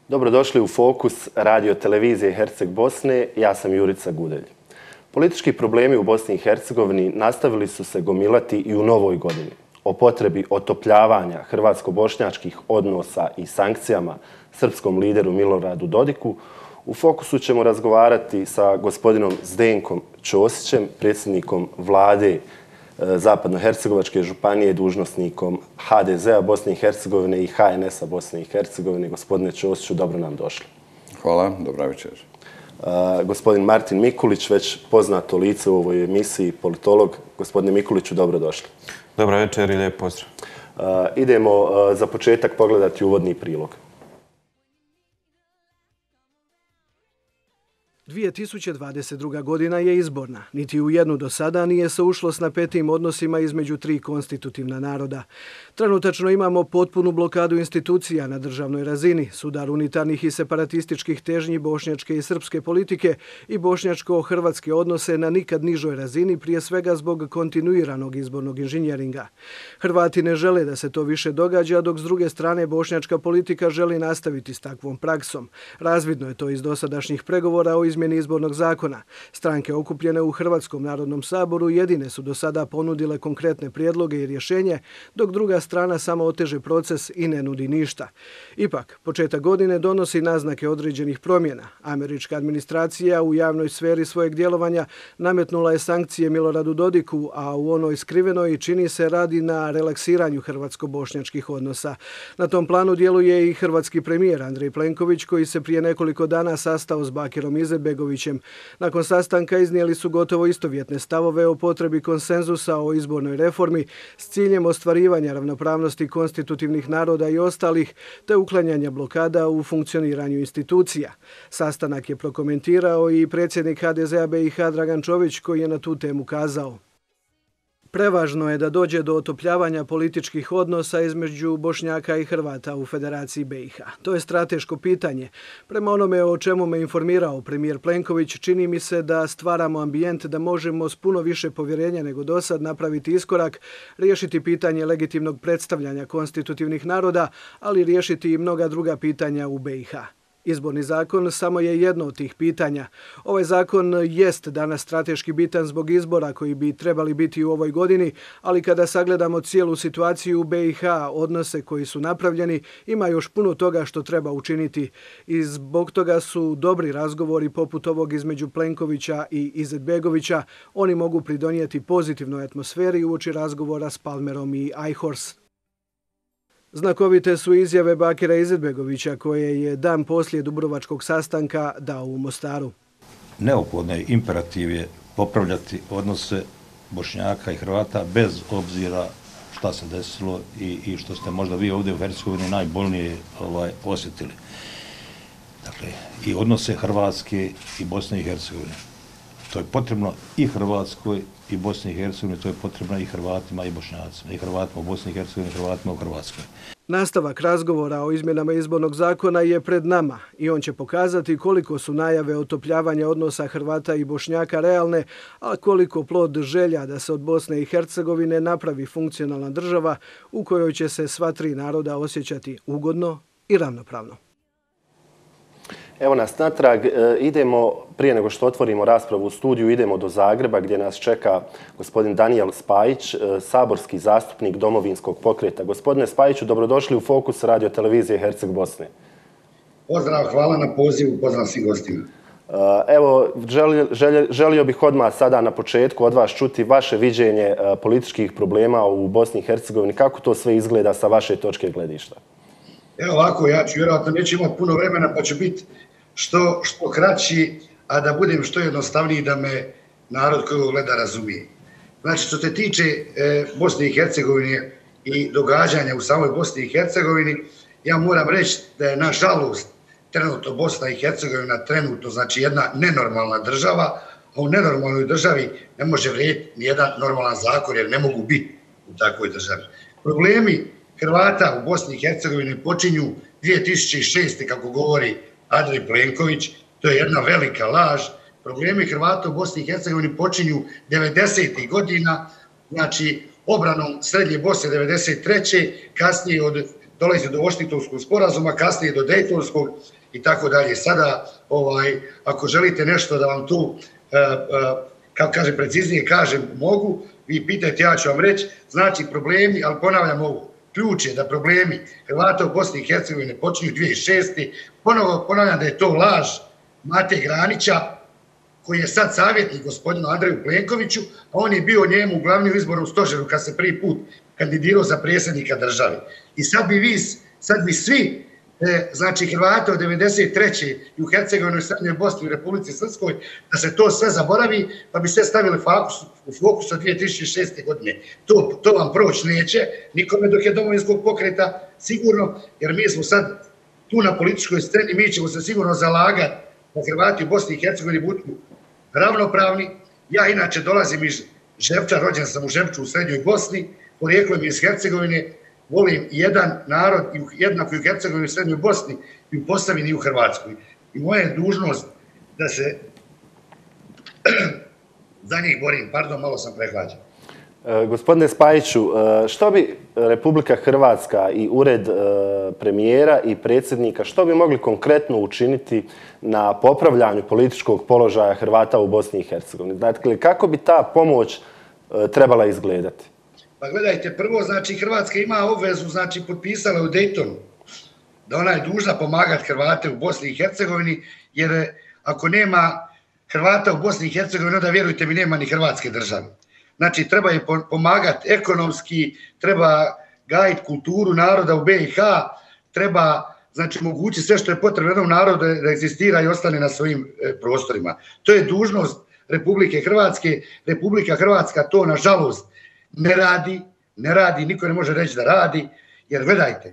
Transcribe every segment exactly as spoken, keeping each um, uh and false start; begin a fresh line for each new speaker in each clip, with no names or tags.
Dobrodošli u Fokus radio televizije Herceg Bosne, ja sam Jurica Gudelj. Politički problemi u Bosni i Hercegovini nastavili su se gomilati i u novoj godini. O potrebi otopljavanja hrvatsko-bošnjačkih odnosa i sankcijama srpskom lideru Miloradu Dodiku u Fokusu ćemo razgovarati sa gospodinom Zdenkom Ćosićem, predsjednikom vlade Zapadnohercegovačke županije, dužnosnikom ha de zea Bosne i Hercegovine i ha en es a Bosne i Hercegovine. Gospodine Ćosiću, dobro nam došli.
Hvala, dobra večer.
Uh, gospodin Martin Mikulić, već poznato lice u ovoj emisiji, politolog. Gospodine Mikuliću, dobro došli.
Dobra večer i lijep pozdrav.
Uh, idemo uh, za početak pogledati uvodni prilog.
dvije tisuće dvadeset druga. godina je izborna. Niti u jednu do sada nije se ušlo s napetim odnosima između tri konstitutivna naroda. Trenutačno imamo potpunu blokadu institucija na državnoj razini, sudar unitarnih i separatističkih težnji bošnjačke i srpske politike i bošnjačko-hrvatske odnose na nikad nižoj razini, prije svega zbog kontinuiranog izbornog inženjeringa. Hrvati ne žele da se to više događa, dok s druge strane bošnjačka politika želi nastaviti s takvom praksom. Razvidno je to iz dosadašnjih pregovora o izmjeni izbornog zakona. Stranke okupljene u Hrvatskom narodnom saboru jedine su do sada ponudile konkretne prijedloge i rješenje, dok druga strana samo oteže proces i ne nudi ništa. Ipak, početak godine donosi naznake određenih promjena. Američka administracija u javnoj sferi svojeg djelovanja nametnula je sankcije Miloradu Dodiku, a u onoj skrivenoj čini se radi na relaksiranju hrvatsko-bošnjačkih odnosa. Na tom planu djeluje i hrvatski premijer Andrej Plenković, koji se prije nekoliko dana sastao s Bakirom Izetbegovićem. Nakon sastanka iznijeli su gotovo istovjetne stavove o potrebi konsenzusa o izbornoj reformi s ciljem ostvarivanja ravnopravnosti konstitutivnih naroda i ostalih, te uklanjanja blokada u funkcioniranju institucija. Sastanak je prokomentirao i predsjednik ha de zea be i ha Dragan Čović, koji je na tu temu kazao: prevažno je da dođe do otopljavanja političkih odnosa između Bošnjaka i Hrvata u Federaciji be i ha. To je strateško pitanje. Prema onome o čemu me informirao premijer Plenković, čini mi se da stvaramo ambijent da možemo s puno više povjerenja nego dosad napraviti iskorak, riješiti pitanje legitimnog predstavljanja konstitutivnih naroda, ali riješiti i mnoga druga pitanja u be i ha. Izborni zakon samo je jedno od tih pitanja. Ovaj zakon jest danas strateški bitan zbog izbora koji bi trebali biti u ovoj godini, ali kada sagledamo cijelu situaciju u be i ha, odnose koji su napravljeni, ima još puno toga što treba učiniti i zbog toga su dobri razgovori poput ovog između Plenkovića i Izetbegovića. Oni mogu pridonijeti pozitivnoj atmosferi uoči razgovora s Palmerom i Eichhorst. Znakovite su izjave Bakira Izetbegovića, koje je dan poslije Dubrovačkog sastanka dao u Mostaru.
Neophodno je, imperativ je popravljati odnose Bošnjaka i Hrvata bez obzira šta se desilo i, i što ste možda vi ovdje u Hercegovini najbolnije ovaj, osjetili. Dakle, i odnose Hrvatske i Bosne i Hercegovine. To je potrebno i Hrvatskoj i Bosni i Hercegovini, to je potrebno i Hrvatima i Bošnjacima, i Hrvatima u Bosni i Hercegovini, i Hrvatima u Hrvatskoj.
Nastavak razgovora o izmjenama izbornog zakona je pred nama i on će pokazati koliko su najave otopljavanja odnosa Hrvata i Bošnjaka realne, a koliko plod želja da se od Bosne i Hercegovine napravi funkcionalna država u kojoj će se sva tri naroda osjećati ugodno i ravnopravno.
Evo nas natrag, idemo, prije nego što otvorimo raspravu u studiju, idemo do Zagreba gdje nas čeka gospodin Danijel Spajić, saborski zastupnik Domovinskog pokreta. Gospodine Spajiću, dobrodošli u Fokus radio televizije Herceg Bosne.
Pozdrav, hvala na pozivu, pozdrav svim gostima.
Evo, želio, želio, želio bih odmah sada na početku od vas čuti vaše viđenje političkih problema u Bosni i Hercegovini. Kako to sve izgleda sa vaše točke gledišta?
Evo ovako, ja ću vjerojatno neću imati puno vremena pa ću biti što, što kraći, a da budem što jednostavniji da me narod koji ovo gleda razumije. Znači, što se tiče e, Bosne i Hercegovine i događanja u samoj Bosni i Hercegovini, ja moram reći da je nažalost trenutno Bosna i Hercegovina trenutno znači jedna nenormalna država, a u nenormalnoj državi ne može vrijediti nijedan normalan zakon jer ne mogu biti u takvoj državi. Problemi Hrvata u Bosni i Hercegovini počinju dvije tisuće šeste. kako govori Andrej Plenković, to je jedna velika laž. Problemi Hrvata u Bosni i Hercegovini počinju devedesetih godina, znači obranom Srednje Bosne devedeset treće. kasnije od, dolazi do Washingtonskog sporazuma, kasnije do Dejtonskog i tako dalje. Sada, ovaj, ako želite nešto da vam tu, kako kažem, preciznije kažem, mogu, vi pitajte, ja ću vam reći, znači problemi, ali ponavljam ovo, ključ je da problemi Hrvata u Bosni i Hercegovini počinju dvije hiljade šeste. Ponovo ponavljam da je to laž Mate Granića, koji je sad savjetnik gospodinu Andreju Plenkoviću, a on je bio njemu u glavnom izbornom stožeru kad se prvi put kandidirao za predsjednika države. I sad bi vi, sad bi svi, znači Hrvata od devedeset treće i u Hercegovini, u Srednjoj Bosni, u Republici Srpskoj, da se to sve zaboravi, pa bi sve stavili u fokus od dvije tisuće šeste. godine. To, to vam proći neće, nikome dok je Domovinskog pokreta, sigurno, jer mi smo sad tu na političkoj sceni, mi ćemo se sigurno zalagati da Hrvati u Bosni i Hercegovini budu ravnopravni. Ja inače dolazim iz Žepča, rođen sam u Žepču u Srednjoj Bosni, porijeklom iz Hercegovine, volim jedan narod jednako i u Hercegovini, u Srednjoj Bosni, i u Posavini i u Hrvatskoj. I moja je dužnost da se za njih borim. Pardon, malo sam prehlađen.
Gospodine Spajiću, što bi Republika Hrvatska i ured premijera i predsjednika, što bi mogli konkretno učiniti na popravljanju političkog položaja Hrvata u Bosni i Hercegovini? Dakle, kako bi ta pomoć trebala izgledati?
Pa gledajte, prvo, znači, Hrvatska ima obvezu, znači, potpisala u Daytonu da ona je dužna pomagati Hrvate u Bosni i Hercegovini, jer ako nema Hrvata u Bosni i Hercegovini, onda vjerujte mi, nema ni Hrvatske države. Znači, treba je pomagati ekonomski, treba gajiti kulturu naroda u B i H, treba, znači, mogući sve što je potrebno jednom narodu da egzistira i ostane na svojim prostorima. To je dužnost Republike Hrvatske. Republika Hrvatska to, nažalost, ne radi, ne radi, niko ne može reći da radi, jer gledajte,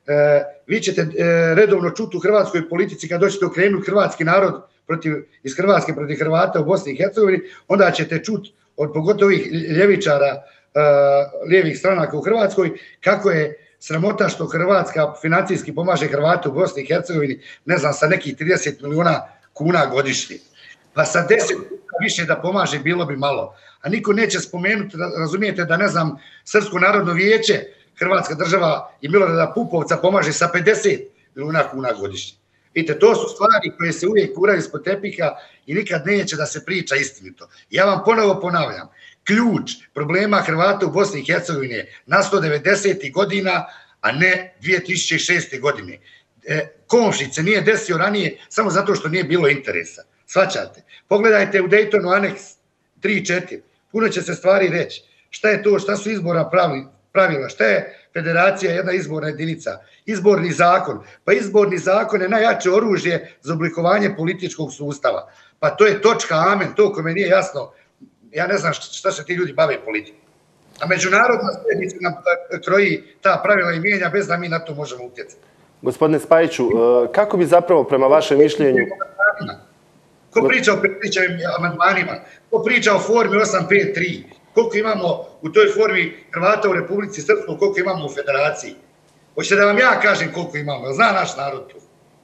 vi ćete redovno čuti u hrvatskoj politici kad doćete okrenuti hrvatski narod protiv, iz Hrvatske protiv Hrvata u Bosni i Hercegovini, onda ćete čuti od pogotovo ovih ljevičara, lijevih stranaka u Hrvatskoj, kako je sramota što Hrvatska financijski pomaže Hrvate u Bosni i Hercegovini, ne znam, sa nekih trideset milijuna kuna godišnje. Pa sa deset puta više da pomaže bilo bi malo. A niko neće spomenuti, razumijete, da, ne znam, Srpsko narodno vijeće, Hrvatska država i Milorada Pupovca pomaže sa pedeset milijuna kuna godišnje. Vidite, to su stvari koje se uvijek kuraju ispod tepiha i nikad neće da se priča istinito. Ja vam ponovo ponavljam, ključ problema Hrvata u Bosni i Hercegovini je nastao devedesetih godina, a ne dvije tisuće šeste. godine. Komšić se nije desio ranije samo zato što nije bilo interesa. Svaćate. Pogledajte u Daytonu aneks tri i četiri. Puno će se stvari reći. Šta je to, šta su izborna pravila, šta je federacija, jedna izborna jedinica, izborni zakon. Pa izborni zakon je najjače oružje za oblikovanje političkog sustava. Pa to je točka, amen, to kome nije jasno. Ja ne znam šta se ti ljudi bave politikom. A međunarodna zajednica nam kroji ta pravila i mijenja bez da mi na to možemo utjecati.
Gospodine Spajiću, kako bi zapravo prema vašem mišljenju...
Ko priča o predviđenim amandmanima? Ko priča o formi osam pet tri? Koliko imamo u toj formi Hrvata u Republici Srpskoj, koliko imamo u Federaciji? Hoćete da vam ja kažem koliko imamo? Zna naš narod tu.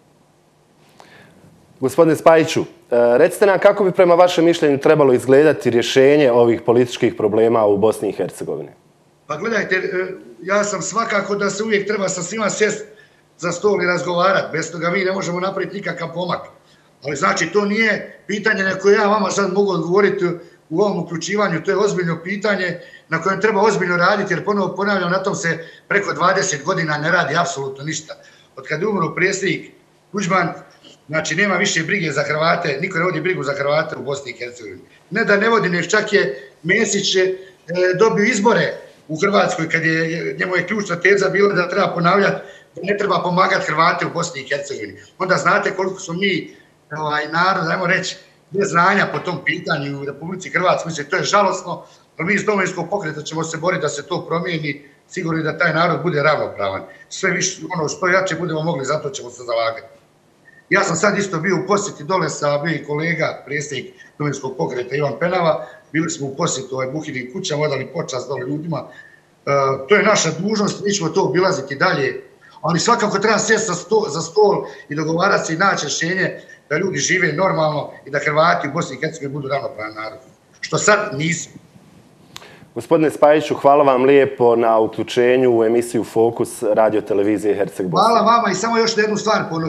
Gospodine Spajiću, recite nam kako bi prema vašem mišljenju trebalo izgledati rješenje ovih političkih problema u Bosni i Hercegovini?
Pa gledajte, ja sam svakako da se uvijek treba sa svima sjest za stol i razgovarati. Bez toga mi ne možemo napraviti nikakav pomak. Ali znači, to nije pitanje na koje ja vama sad mogu odgovoriti u ovom uključivanju. To je ozbiljno pitanje na kojem treba ozbiljno raditi, jer ponovo ponavljam, na tom se preko dvadeset godina ne radi apsolutno ništa. Od kada je umro predsjednik Tuđman, znači nema više brige za Hrvate, niko ne vodi brigu za Hrvate u Bosni i Hercegovini. Ne da ne vodi, nek čak je Mesić dobio izbore u Hrvatskoj, kad je, njemu je ključna teza bila da treba ponavljati da ne treba pomagati Hrvate u Bosni i Hercegovini. Onda znate koliko smo mi ovaj narod, ajmo reći, bez znanja po tom pitanju u Republici Hrvatskoj. Mislim, to je žalosno, ali mi iz Domovinskog pokreta ćemo se boriti da se to promijeni, sigurno da taj narod bude ravnopravan. Sve više, ono što jače budemo mogli, zato ćemo se zalagati. Ja sam sad isto bio u posjeti dole sa bio i kolega, predsjednik Domovinskog pokreta Ivan Penava, bili smo u posjetu ovaj Buhinim kućama, odali počast dole ljudima. Uh, to je naša dužnost, mi ćemo to obilaziti dalje, ali svakako treba sjesti za stol i dogovarati se i naći rješenje da ljudi žive normalno i da Hrvati u Bosni i Hercegovini budu ravnopravan narod. Što sad nisu.
Gospodine Spajiću, hvala vam lijepo na uključenju u emisiju Fokus radio televizije Herceg Bosne.
Hvala vama i samo još jednu stvar ponovim.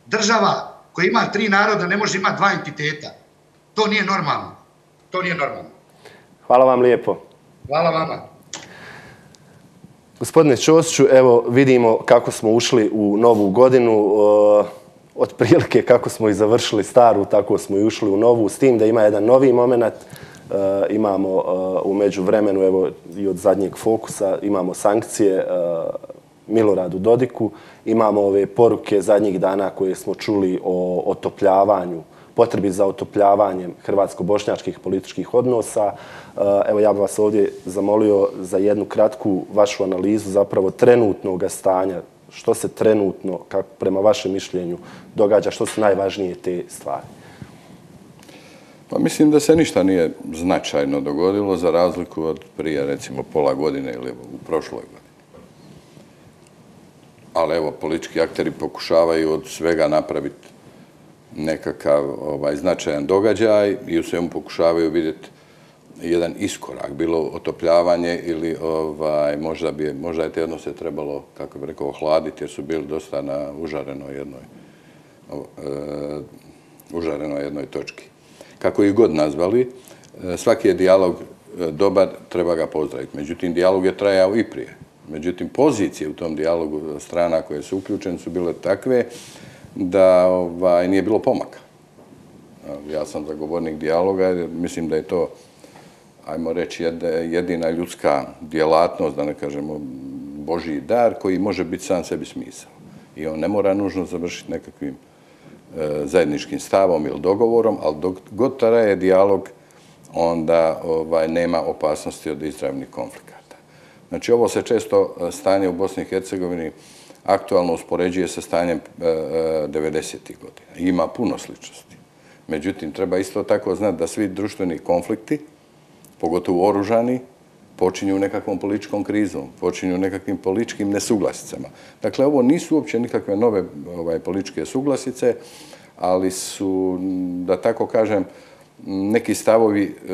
država koja ima tri naroda ne može imati dva entiteta. To nije normalno. To nije normalno.
Hvala vam lijepo.
Hvala vama.
Gospodine Ćosiću, evo vidimo kako smo ušli u novu godinu. Otprilike kako smo i završili staru, tako smo i ušli u novu, s tim da ima jedan novi moment. Imamo u međuvremenu, evo i od zadnjeg Fokusa, imamo sankcije Miloradu Dodiku, imamo ove poruke zadnjih dana koje smo čuli o otopljavanju, potrebi za otopljavanjem hrvatsko-bošnjačkih političkih odnosa. Evo ja bih vas ovdje zamolio za jednu kratku vašu analizu zapravo trenutnog stanja. Što se trenutno, kako prema vašem mišljenju, događa, što su najvažnije te stvari?
Pa mislim da se ništa nije značajno dogodilo za razliku od prije recimo pola godine ili u prošloj godini. Ali evo, politički akteri pokušavaju od svega napraviti nekakav ovaj, značajan događaj i u svemu pokušavaju vidjeti jedan iskorak, bilo otopljavanje ili ovaj, možda, bi, možda je te odnose trebalo, kako bih rekao, ohladiti jer su bili dosta na užarenoj jednoj, uh, užarenoj jednoj točki. Kako ih god nazvali, svaki je dijalog dobar, treba ga pozdraviti. Međutim, dijalog je trajao i prije. Međutim, pozicije u tom dijalogu strana koje su uključene su bile takve da ovaj, nije bilo pomaka. Ja sam zagovornik dijaloga jer mislim da je to, ajmo reći, jedina ljudska djelatnost, da ne kažemo Božji dar, koji može biti sam sebi smisao. I on ne mora nužno završiti nekakvim e, zajedničkim stavom ili dogovorom, ali dok god traje dijalog, onda ovaj, nema opasnosti od izravnih konflikata. Znači, ovo se često stanje u Bosni i Hercegovini aktualno uspoređuje sa stanjem devedesetih godina. Ima puno sličnosti. Međutim, treba isto tako znati da svi društveni konflikti, pogotovo oružani, počinju nekakvom političkom krizom, počinju nekakvim političkim nesuglasicama. Dakle, ovo nisu uopće nikakve nove ovaj, političke suglasice, ali su, da tako kažem, neki stavovi e,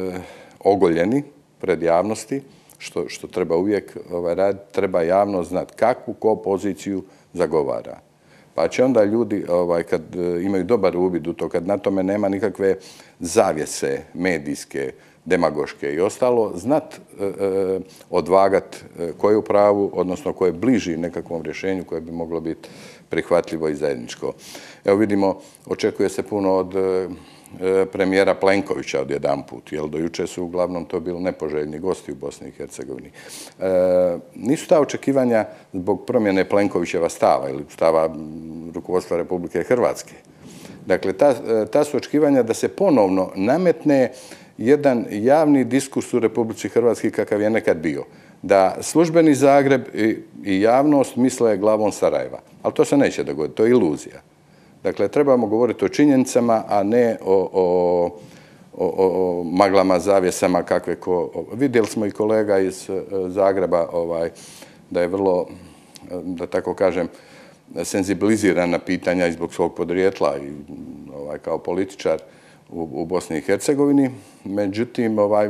ogoljeni pred javnosti, što, što treba uvijek ovaj, raditi, treba javno znati kakvu ko poziciju zagovara. Pa će onda ljudi, ovaj, kad imaju dobar uvid u to, kad na tome nema nikakve zavjese medijske, demagoške i ostalo, znat e, e, odvagat e, ko je u pravu, odnosno ko je bliži nekakvom rješenju koje bi moglo biti prihvatljivo i zajedničko. Evo vidimo, očekuje se puno od e, premijera Plenkovića od jedan put, jer do juče su uglavnom to bili nepoželjni gosti u Bosni i Hercegovini. E, nisu ta očekivanja zbog promjene Plenkovićeva stava ili stava rukovodstva Republike Hrvatske. Dakle, ta, ta su očekivanja da se ponovno nametne jedan javni diskurs u Republici Hrvatskoj kakav je nekad bio. Da službeni Zagreb i, i javnost misle glavom Sarajeva. Ali to se neće dogoditi, to je iluzija. Dakle, trebamo govoriti o činjenicama, a ne o, o, o, o maglama, zavjesama kakve ko... Vidjeli smo i kolega iz Zagreba ovaj, da je vrlo, da tako kažem, senzibiliziran na pitanja i zbog svog podrijetla i ovaj, kao političar u, u Bosni i Hercegovini. Međutim, ovaj,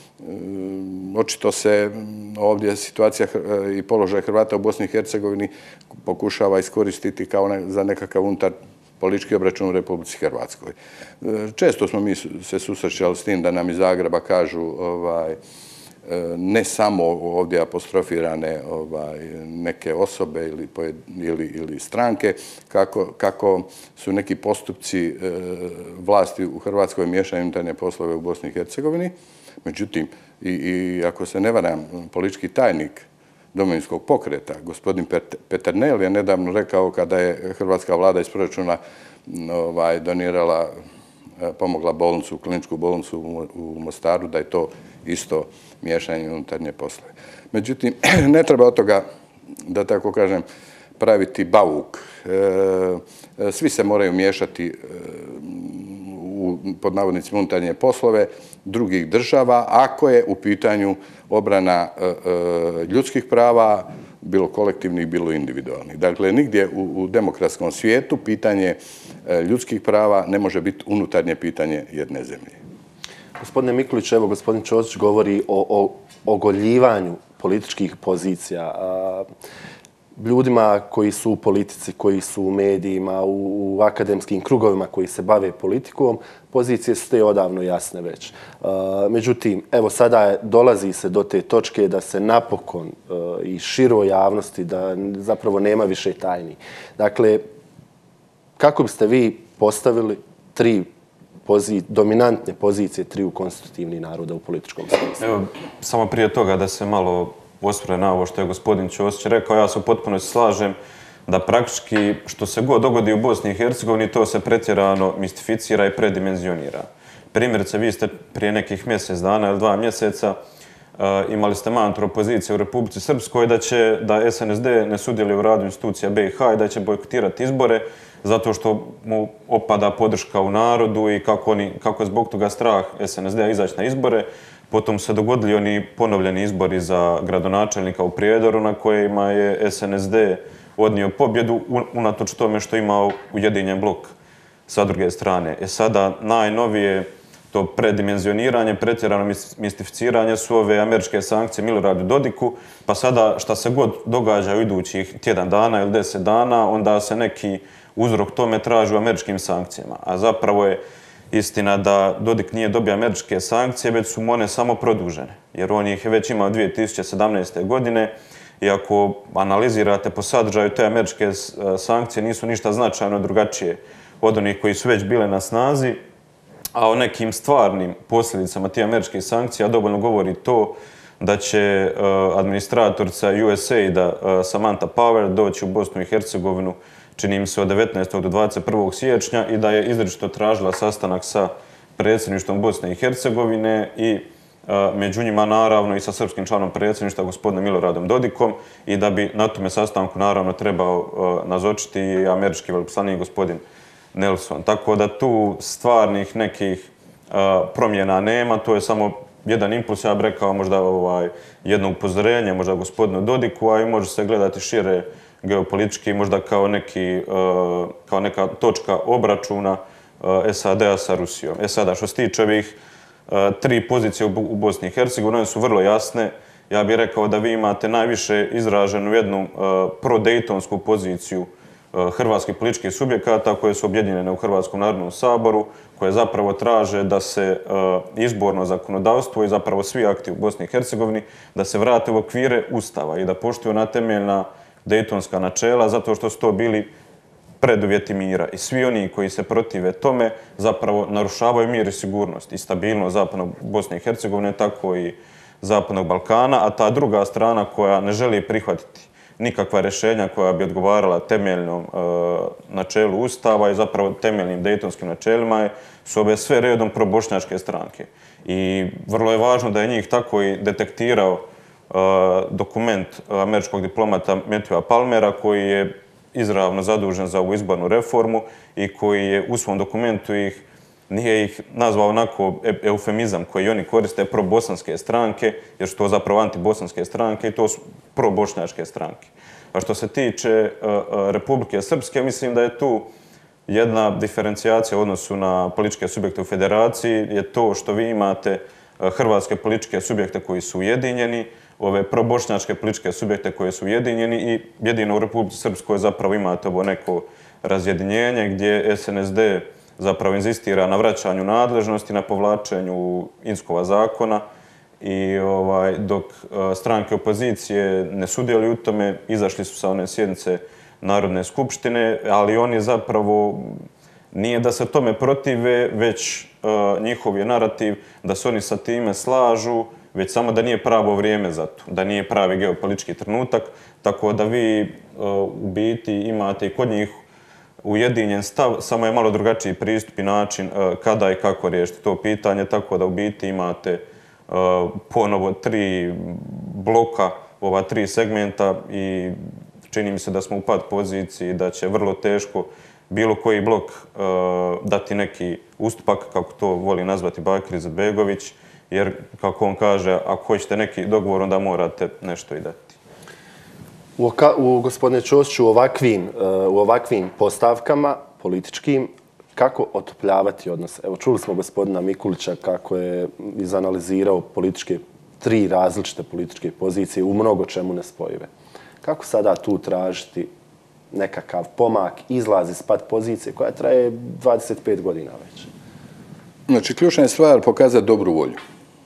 očito se ovdje situacija i položaj Hrvata u Bosni i Hercegovini pokušava iskoristiti kao ne, za nekakav unutar politički obračun u Republici Hrvatskoj. Često smo mi se susrećali s tim da nam iz Zagreba kažu ovaj, ne samo ovdje apostrofirane ovaj, neke osobe ili, ili, ili stranke, kako, kako su neki postupci e, vlasti u Hrvatskoj miješaju unutarnje poslove u Bosni i Hercegovini. Međutim, i, i ako se ne varam, politički tajnik Domovinskog pokreta, gospodin Peternel je nedavno rekao kada je hrvatska vlada iz proračuna ovaj, donirala, pomogla bolnicu, kliničku bolnicu u, u Mostaru, da je to isto miješanje unutarnje poslove. Međutim, ne treba od toga, da tako kažem, praviti bauk. E, svi se moraju miješati e, u, pod navodnicima, unutarnje poslove drugih država, ako je u pitanju obrana e, e, ljudskih prava, bilo kolektivnih, bilo individualnih. Dakle, nigdje u, u demokratskom svijetu pitanje e, ljudskih prava ne može biti unutarnje pitanje jedne zemlje.
Gospodine Mikulić, evo gospodin Ćosić govori o, o ogoljivanju političkih pozicija. A, ljudima koji su u politici, koji su u medijima, u, u akademskim krugovima koji se bave politikom, pozicije su te odavno jasne već. Uh, međutim, evo sada je, dolazi se do te točke da se napokon uh, i široj javnosti, da zapravo nema više tajni. Dakle, kako biste vi postavili tri pozi dominantne pozicije triju konstitutivnih naroda u političkom smislu?
Evo, samo prije toga da se malo osvrne na ovo što je gospodin Ćosić rekao, ja se potpuno slažem da praktički što se god dogodi u Bosni i Hercegovini, to se pretjerano mistificira i predimenzionira. Primjerice, vi ste prije nekih mjesec dana ili dva mjeseca uh, imali ste mantru opozicije u Republici Srpskoj da će da S N S D ne sudjeluje u radu institucija B i H i da će bojkotirati izbore zato što mu opada podrška u narodu i kako, oni, kako je zbog toga strah S N S D-a izaći na izbore. Potom se dogodili oni ponovljeni izbori za gradonačelnika u Prijedoru na kojima je S N S D odnio pobjedu unatoč tome što imao ujedinjen blok sa druge strane. E sada najnovije to predimenzioniranje, pretjerano mistificiranje su ove američke sankcije Miloradu Dodiku, pa sada šta se god događa u idućih tjedan dana ili deset dana, onda se neki uzrok tome traži u američkim sankcijama. A zapravo je istina da Dodik nije dobio američke sankcije, već su mu one samo produžene, jer on ih je već imao dvije tisuće sedamnaeste. godine i ako analizirate po sadržaju, te američke sankcije nisu ništa značajno drugačije od onih koji su već bile na snazi, a o nekim stvarnim posljedicama tih američkih sankcija dovoljno govori to da će administratorica U S A I D a Samantha Power doći u Bosnu i Hercegovinu, čini mi se od devetnaestog do dvadeset prvog siječnja i da je izričito tražila sastanak sa predsjedništvom Bosne i Hercegovine i među njima naravno i sa srpskim članom predsjedništva gospodinom Miloradom Dodikom i da bi na tome sastanku naravno trebao nazočiti i američki veleposlanik gospodin Nelson. Tako da tu stvarnih nekih promjena nema, to je samo jedan impuls, ja bih rekao možda ovaj, jedno upozorenje, možda gospodinu Dodiku, a i može se gledati šire geopolitički, možda kao, neki, kao neka točka obračuna S A D-a sa Rusijom. E sada, što se tiče ovih tri pozicije u Bosni i Hercegovini, one su vrlo jasne. Ja bih rekao da vi imate najviše izraženu jednu pro-dejtonsku poziciju hrvatskih političkih subjekata koje su objedinjene u Hrvatskom narodnom saboru, koje zapravo traže da se izborno zakonodavstvo i zapravo svi akti u Bosni i Hercegovini da se vrate u okvire Ustava i da poštuju na temeljna dejtonska načela, zato što su to bili preduvjeti mira. I svi oni koji se protive tome zapravo narušavaju mir i sigurnost i stabilnost zapadnog Bosne i Hercegovine, tako i zapadnog Balkana, a ta druga strana koja ne želi prihvatiti nikakva rješenja koja bi odgovarala temeljnom e, načelu Ustava i zapravo temeljnim dejtonskim načelima su ove sve redom probošnjačke stranke. I vrlo je važno da je njih tako i detektirao e, dokument američkog diplomata Matthewa Palmera koji je izravno zadužen za ovu izbornu reformu i koji je u svom dokumentu ih, nije ih nazvao onako eufemizam koji oni koriste probosanske stranke, jer su to zapravo antibosanske stranke i to su probošnjačke stranke. A što se tiče uh, Republike Srpske, mislim da je tu jedna diferencijacija u odnosu na političke subjekte u federaciji, je to što vi imate uh, hrvatske političke subjekte koji su ujedinjeni, ove probošnjačke političke subjekte koje su ujedinjeni i jedino u Republici Srpskoj zapravo imate ovo neko razjedinjenje gdje S N S D zapravo inzistira na vraćanju nadležnosti, na povlačenju Inskova zakona i ovaj, dok stranke opozicije ne sudjeluju u tome, izašli su sa one sjednice Narodne skupštine, ali oni zapravo nije da se tome protive, već uh, njihov je narativ da se oni sa time slažu, već samo da nije pravo vrijeme za to, da nije pravi geopolitički trenutak, tako da vi uh, u biti imate i kod njih ujedinjen stav, samo je malo drugačiji pristup i način uh, kada i kako riješiti to pitanje, tako da u biti imate uh, ponovo tri bloka, ova tri segmenta i čini mi se da smo u pad poziciji, da će vrlo teško bilo koji blok uh, dati neki ustupak, kako to voli nazvati Bakir Izetbegović, jer, kako on kaže, ako hoćete neki dogovor, onda morate nešto i dati.
U, u gospodine Ćosiću, u ovakvim, uh, u ovakvim postavkama političkim, kako otopljavati odnose? Evo, čuli smo gospodina Mikulića kako je izanalizirao političke, tri različite političke pozicije u mnogo čemu nespojive. Kako sada tu tražiti nekakav pomak, izlaz iz pat pozicije koja traje dvadeset pet godina već?
Znači, ključna je stvar pokazati dobru volju.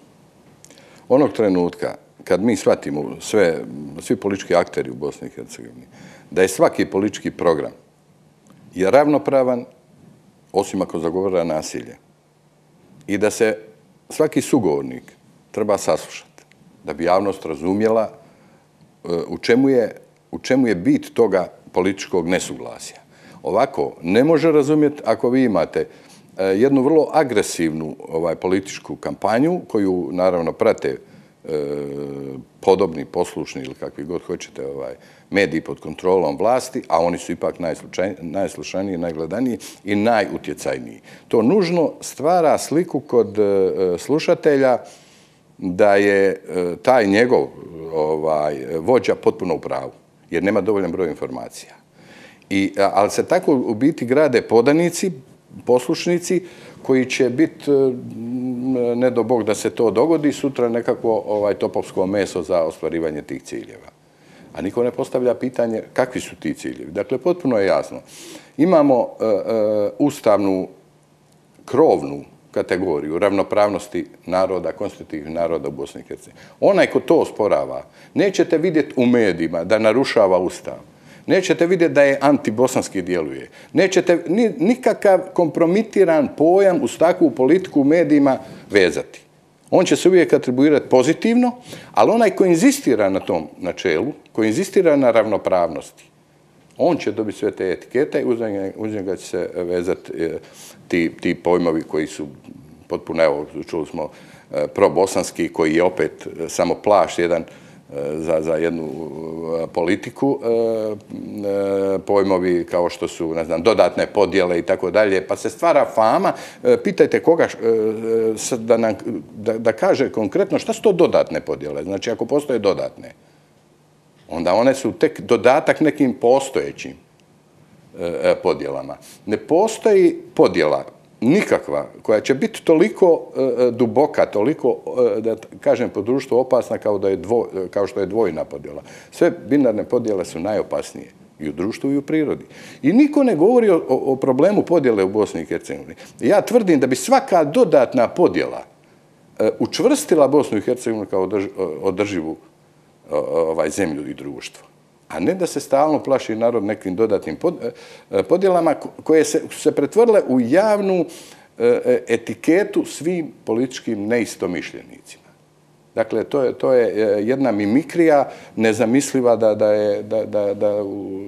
Onog trenutka kad mi shvatimo sve, svi politički akteri u Bosni i Hercegovini, da je svaki politički program je ravnopravan, osim ako zagovara nasilje. I da se svaki sugovornik treba saslušati, da bi javnost razumjela u čemu je, u čemu je bit toga političkog nesuglasja. Ovako, ne može razumjeti ako vi imate jednu vrlo agresivnu ovaj, političku kampanju, koju naravno prate e, podobni, poslušni ili kakvi god hoćete ovaj, mediji pod kontrolom vlasti, a oni su ipak najslušaniji, najgledaniji i najutjecajniji. To nužno stvara sliku kod e, slušatelja da je e, taj njegov ovaj, vođa potpuno u pravu, jer nema dovoljan broj informacija. I, ali se tako u biti grade podanici, poslušnici, koji će biti, ne do Bog da se to dogodi, sutra nekakvo ovaj, topovsko meso za ostvarivanje tih ciljeva. A niko ne postavlja pitanje kakvi su ti ciljevi. Dakle, potpuno je jasno. Imamo uh, uh, ustavnu krovnu kategoriju ravnopravnosti naroda, konstitutivnih naroda u Bosni i Hercegovini. Onaj ko to osporava, nećete vidjeti u medijima da narušava ustav. Nećete vidjeti da je antibosanski djeluje. Nećete ni, nikakav kompromitiran pojam uz takvu politiku u medijima vezati. On će se uvijek atribuirati pozitivno, ali onaj ko inzistira na tom načelu, ko inzistira na ravnopravnosti, on će dobiti sve te etikete i uz njega će se vezati ti, ti pojmovi koji su potpuno, evo, čuli smo, probosanski, koji je opet samo plašt jedan Za, za jednu politiku, pojmovi kao što su, ne znam, dodatne podjele i tako dalje, pa se stvara fama. Pitajte koga da, nam, da, da kaže konkretno šta su to dodatne podjele. Znači, ako postoje dodatne, onda one su tek dodatak nekim postojećim podjelama. Ne postoji podjela nikakva, koja će biti toliko uh, duboka, toliko, uh, da kažem, po društvu opasna kao, da je dvo, kao što je dvojna podjela. Sve binarne podjele su najopasnije i u društvu i u prirodi. I niko ne govori o, o problemu podjele u Bosni i Hercegovini. Ja tvrdim da bi svaka dodatna podjela uh, učvrstila Bosnu i Hercegovinu kao održ, održivu uh, ovaj, zemlju i društvo. A ne da se stalno plaši narod nekim dodatnim podjelama koje se, se pretvorile u javnu etiketu svim političkim neistomišljenicima. Dakle, to je, to je jedna mimikrija nezamisliva da, da je, da, da, da,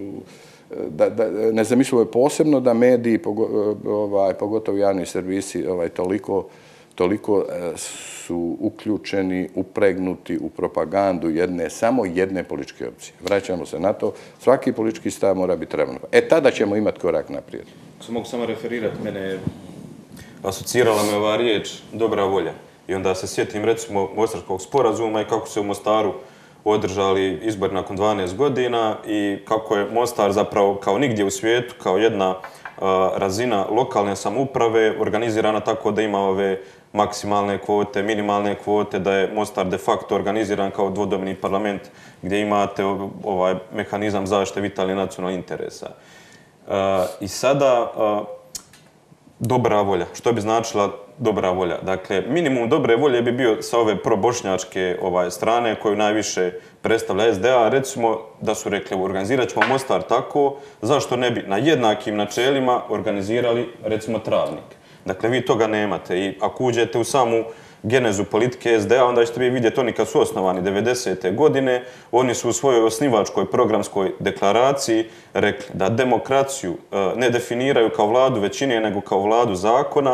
da, da, nezamislivo je posebno da mediji, ovaj, pogotovo javni servisi, ovaj, toliko, toliko su uključeni, upregnuti u propagandu jedne, samo jedne političke opcije. Vraćamo se na to, svaki politički stav mora biti ravnopravan. E, tada ćemo imati korak naprijed.
Se mogu samo referirati, mene asocirala me ova riječ dobra volja. I onda se sjetim, recimo, Mostarskog sporazuma i kako se u Mostaru održali izbori nakon dvanaest godina i kako je Mostar zapravo kao nigdje u svijetu, kao jedna a, razina lokalne samouprave organizirana tako da ima ove maksimalne kvote, minimalne kvote, da je Mostar de facto organiziran kao dvodomni parlament gdje imate ovaj mehanizam zaštite vitalnih nacionalnih interesa. Uh, I sada uh, dobra volja. Što bi značila dobra volja? Dakle, minimum dobre volje bi bio sa ove probošnjačke ovaj, strane koju najviše predstavlja S D A. Recimo da su rekli, organizirat ćemo Mostar tako, zašto ne bi na jednakim načelima organizirali, recimo, Travnik. Dakle, vi toga nemate i ako uđete u samu genezu politike S D A, onda ćete vi vidjeti oni kad su osnovani devedesete godine, oni su u svojoj osnivačkoj programskoj deklaraciji rekli da demokraciju ne definiraju kao vladu većine, nego kao vladu zakona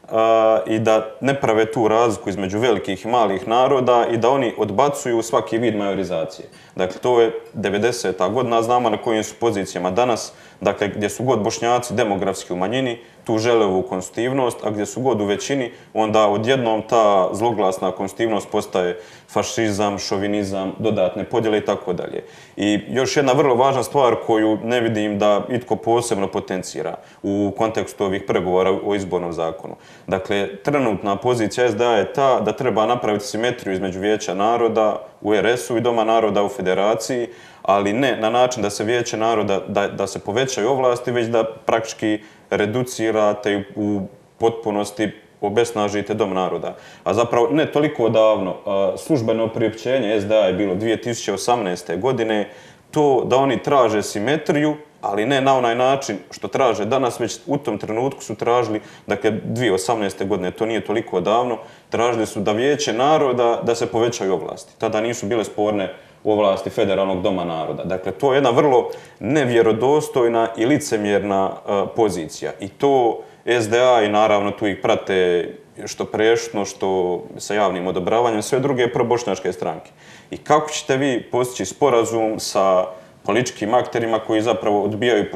i da ne prave tu razliku između velikih i malih naroda i da oni odbacuju svaki vid majorizacije. Dakle, to je devedeseta godina, znamo na kojim su pozicijama danas, dakle, gdje su god Bošnjaci demografski u manjini, tu žele ovu konstitutivnost, a gdje su god u većini, onda odjednom ta zloglasna konstitutivnost postaje fašizam, šovinizam, dodatne podjele i tako dalje. I još jedna vrlo važna stvar koju ne vidim da itko posebno potencira u kontekstu ovih pregovora o izbornom zakonu. Dakle, trenutna pozicija S D A je ta da treba napraviti simetriju između Vijeća naroda u R S-u i Doma naroda u Federaciji, ali ne na način da se Vijeće naroda, da, da se povećaju ovlasti, već da praktički reducirate i u potpunosti obesnažite Dom naroda. A zapravo ne toliko davno, službeno priopćenje S D A je bilo dvije tisuće osamnaeste. godine, to da oni traže simetriju, ali ne na onaj način što traže danas, već u tom trenutku su tražili, dakle dvije tisuće osamnaeste. godine, to nije toliko davno, tražili su da Vijeće naroda da se povećaju ovlasti. Tada nisu bile sporne ovlasti Federalnog doma naroda. Dakle, to je jedna vrlo nevjerodostojna i licemjerna uh, pozicija. I to S D A i naravno tu ih prate što prešutno, što sa javnim odobravanjem, sve druge probošnjačke stranke. I kako ćete vi postići sporazum sa političkim akterima koji zapravo odbijaju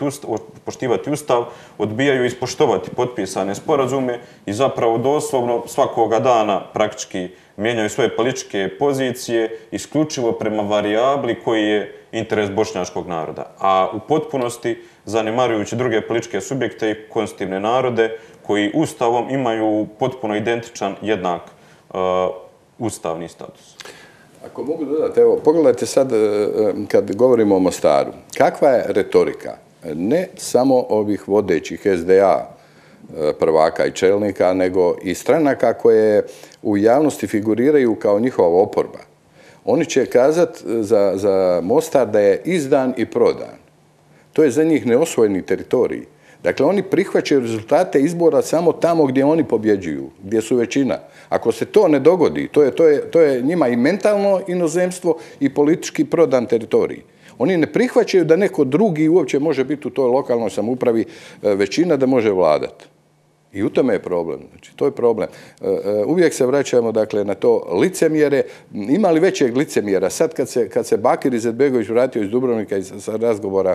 poštivati ustav, odbijaju ispoštovati potpisane sporazume i zapravo doslovno svakoga dana praktički mijenjaju svoje političke pozicije isključivo prema varijabli koji je interes bošnjačkog naroda. A u potpunosti zanemarujući druge političke subjekte i konstitutivne narode koji ustavom imaju potpuno identičan, jednak uh, ustavni status.
Ako mogu dodati, evo, pogledajte sad kad govorimo o Mostaru. Kakva je retorika? Ne samo ovih vodećih S D A prvaka i čelnika, nego i stranaka koje u javnosti figuriraju kao njihova oporba. Oni će kazati za, za Mostar da je izdan i prodan. To je za njih neosvojeni teritorij. Dakle, oni prihvaćaju rezultate izbora samo tamo gdje oni pobjeđuju, gdje su većina. Ako se to ne dogodi, to je, to je, to je njima i mentalno inozemstvo i politički prodan teritorij. Oni ne prihvaćaju da neko drugi uopće može biti u toj lokalnoj samoupravi većina da može vladati. I u tome je problem. Znači, to je problem. Uvijek se vraćamo dakle, na to licemjere. Ima li većeg licemjera? Sad kad se, kad se Bakir Izetbegović vratio iz Dubrovnika iz sa razgovora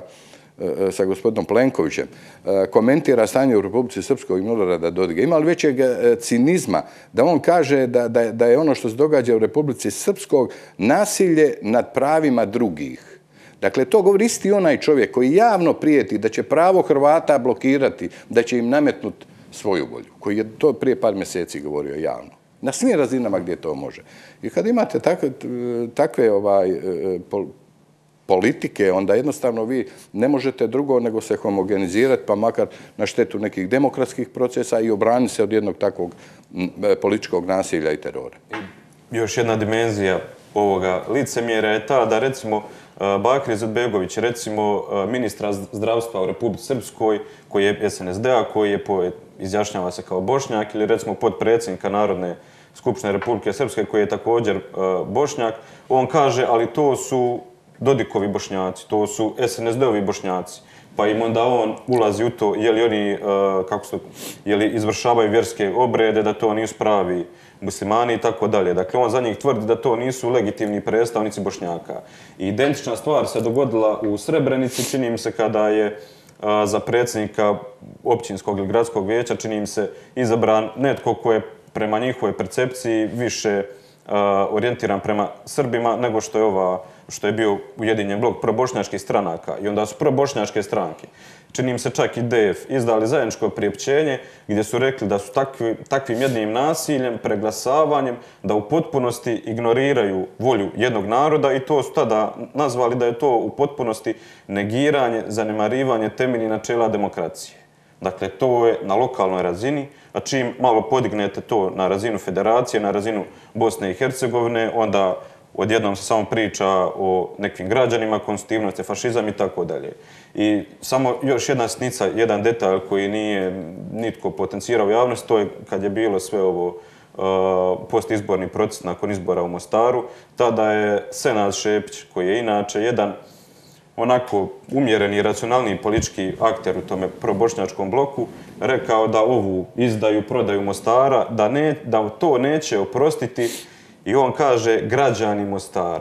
sa gospodinom Plenkovićem, komentira stanje u Republici Srpskoj i Milorada Dodika. Ima li većeg cinizma da on kaže da, da, da je ono što se događa u Republici Srpskog nasilje nad pravima drugih? Dakle, to govori isti onaj čovjek koji javno prijeti da će pravo Hrvata blokirati, da će im nametnuti svoju volju, koji je to prije par mjeseci govorio javno. Na svim razinama gdje to može. I kad imate takve, takve ovaj, politike, onda jednostavno vi ne možete drugo nego se homogenizirati, pa makar na štetu nekih demokratskih procesa i obraniti se od jednog takvog političkog nasilja i terora.
Još jedna dimenzija ovoga licemjera je ta da recimo Bakir Izetbegović, recimo ministra zdravstva u Republici Srpskoj, koji je S N S D A, koji je po, izjašnjava se kao Bošnjak, ili recimo potpredsjednika Narodne skupštine Republike Srpske, koji je također uh, Bošnjak, on kaže, ali to su Dodikovi Bošnjaci, to su S N S D-ovi Bošnjaci. Pa im onda on ulazi u to, je li oni uh, kako su, je li izvršavaju vjerske obrede, da to nisu pravi muslimani i tako dalje. Dakle, on za njih tvrdi da to nisu legitimni predstavnici Bošnjaka. I identična stvar se dogodila u Srebrenici, čini mi se kada je a, za predsjednika općinskog ili gradskog vijeća, čini mi se, izabran netko ko je prema njihovoj percepciji više a, orijentiran prema Srbima nego što je ova što je bio ujedinjen blok probošnjačkih stranaka. I onda su probošnjačke stranke, čini im se čak i D F, izdali zajedničko priopćenje gdje su rekli da su takvi, takvim jednim nasiljem, preglasavanjem, da u potpunosti ignoriraju volju jednog naroda i to su tada nazvali da je to u potpunosti negiranje, zanemarivanje temeljnih načela demokracije. Dakle, to je na lokalnoj razini, a čim malo podignete to na razinu federacije, na razinu Bosne i Hercegovine, onda odjednom se samo priča o nekim građanima, konstitutivnosti, fašizam i tako dalje. I samo još jedna sitnica, jedan detalj koji nije nitko potencirao u javnosti, to je kad je bilo sve ovo uh, postizborni proces nakon izbora u Mostaru, tada je Senad Šepić, koji je inače jedan onako umjereni i racionalni politički akter u tome probošnjačkom bloku, rekao da ovu izdaju, prodaju Mostara, da, ne, da to neće oprostiti. I on kaže građani Mostara.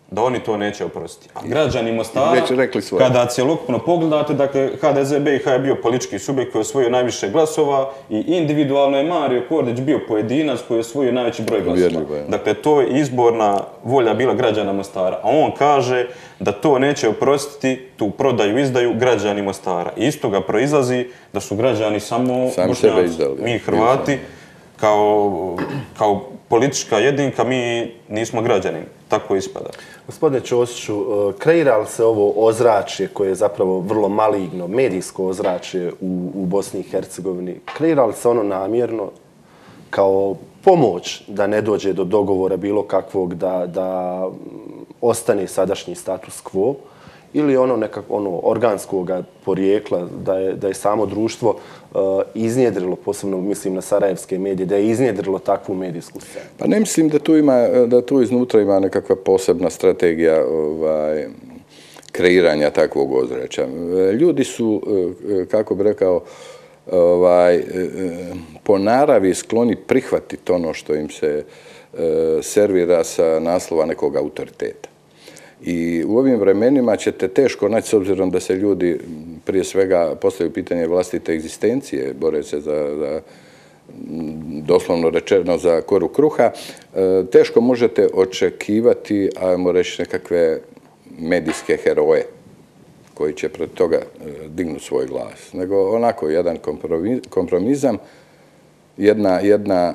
da oni to neće oprostiti. A građani Mostara,
rekli svoje.
kada cjelokupno pogledate, dakle, H D Z B i H je bio politički subjekt koji je osvojio najviše glasova i individualno je Mario Kordić bio pojedinac koji je osvojio najveći broj glasova. Dakle, to je izborna volja bila građana Mostara. A on kaže da to neće oprostiti, tu prodaju, izdaju građani Mostara. I iz toga proizlazi da su građani samo Bošnjaci, mi Hrvati, kao, kao politička jedinka, mi nismo građani. Tako ispada.
Gospodine Ćosiću, kreira li se ovo ozračje koje je zapravo vrlo maligno, medijsko ozračje u, u Bosni i Hercegovini, kreira li se ono namjerno kao pomoć da ne dođe do dogovora bilo kakvog, da, da ostane sadašnji status quo, ili ono nekako ono organskog porijekla, da je, da je samo društvo uh, iznjedrilo, posebno mislim na sarajevske medije, da je iznjedrilo takvu medijsku scenu?
Pa ne mislim da tu ima, da tu iznutra ima nekakva posebna strategija ovaj, kreiranja takvog ozračja. Ljudi su, kako bi rekao, ovaj, po naravi skloni prihvatiti ono što im se servira sa naslova nekog autoriteta. I u ovim vremenima ćete teško naći, s obzirom da se ljudi prije svega postavljaju pitanje vlastite egzistencije, bore se za, za doslovno rečeno za koru kruha, teško možete očekivati, ajmo reći, nekakve medijske heroje koji će pred toga dignuti svoj glas. Nego onako jedan kompromizam, jedna, jedna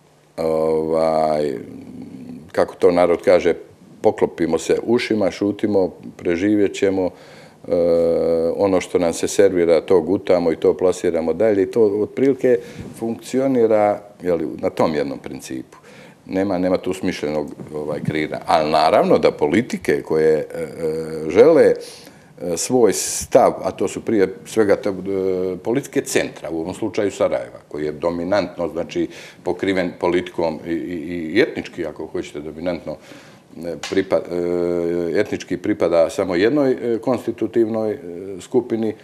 ovaj, kako to narod kaže, poklopimo se ušima, šutimo, preživjet ćemo, e, ono što nam se servira, to gutamo i to plasiramo dalje. I to otprilike funkcionira jeli, na tom jednom principu. Nema, nema tu smišljenog ovaj, kreiranja. Ali naravno da politike koje e, žele svoj stav, a to su prije svega te, e, politike centra, u ovom slučaju Sarajeva, koji je dominantno, znači pokriven politikom i, i, i etnički, ako hoćete, dominantno Pripad, etnički pripada samo jednoj konstitutivnoj skupini,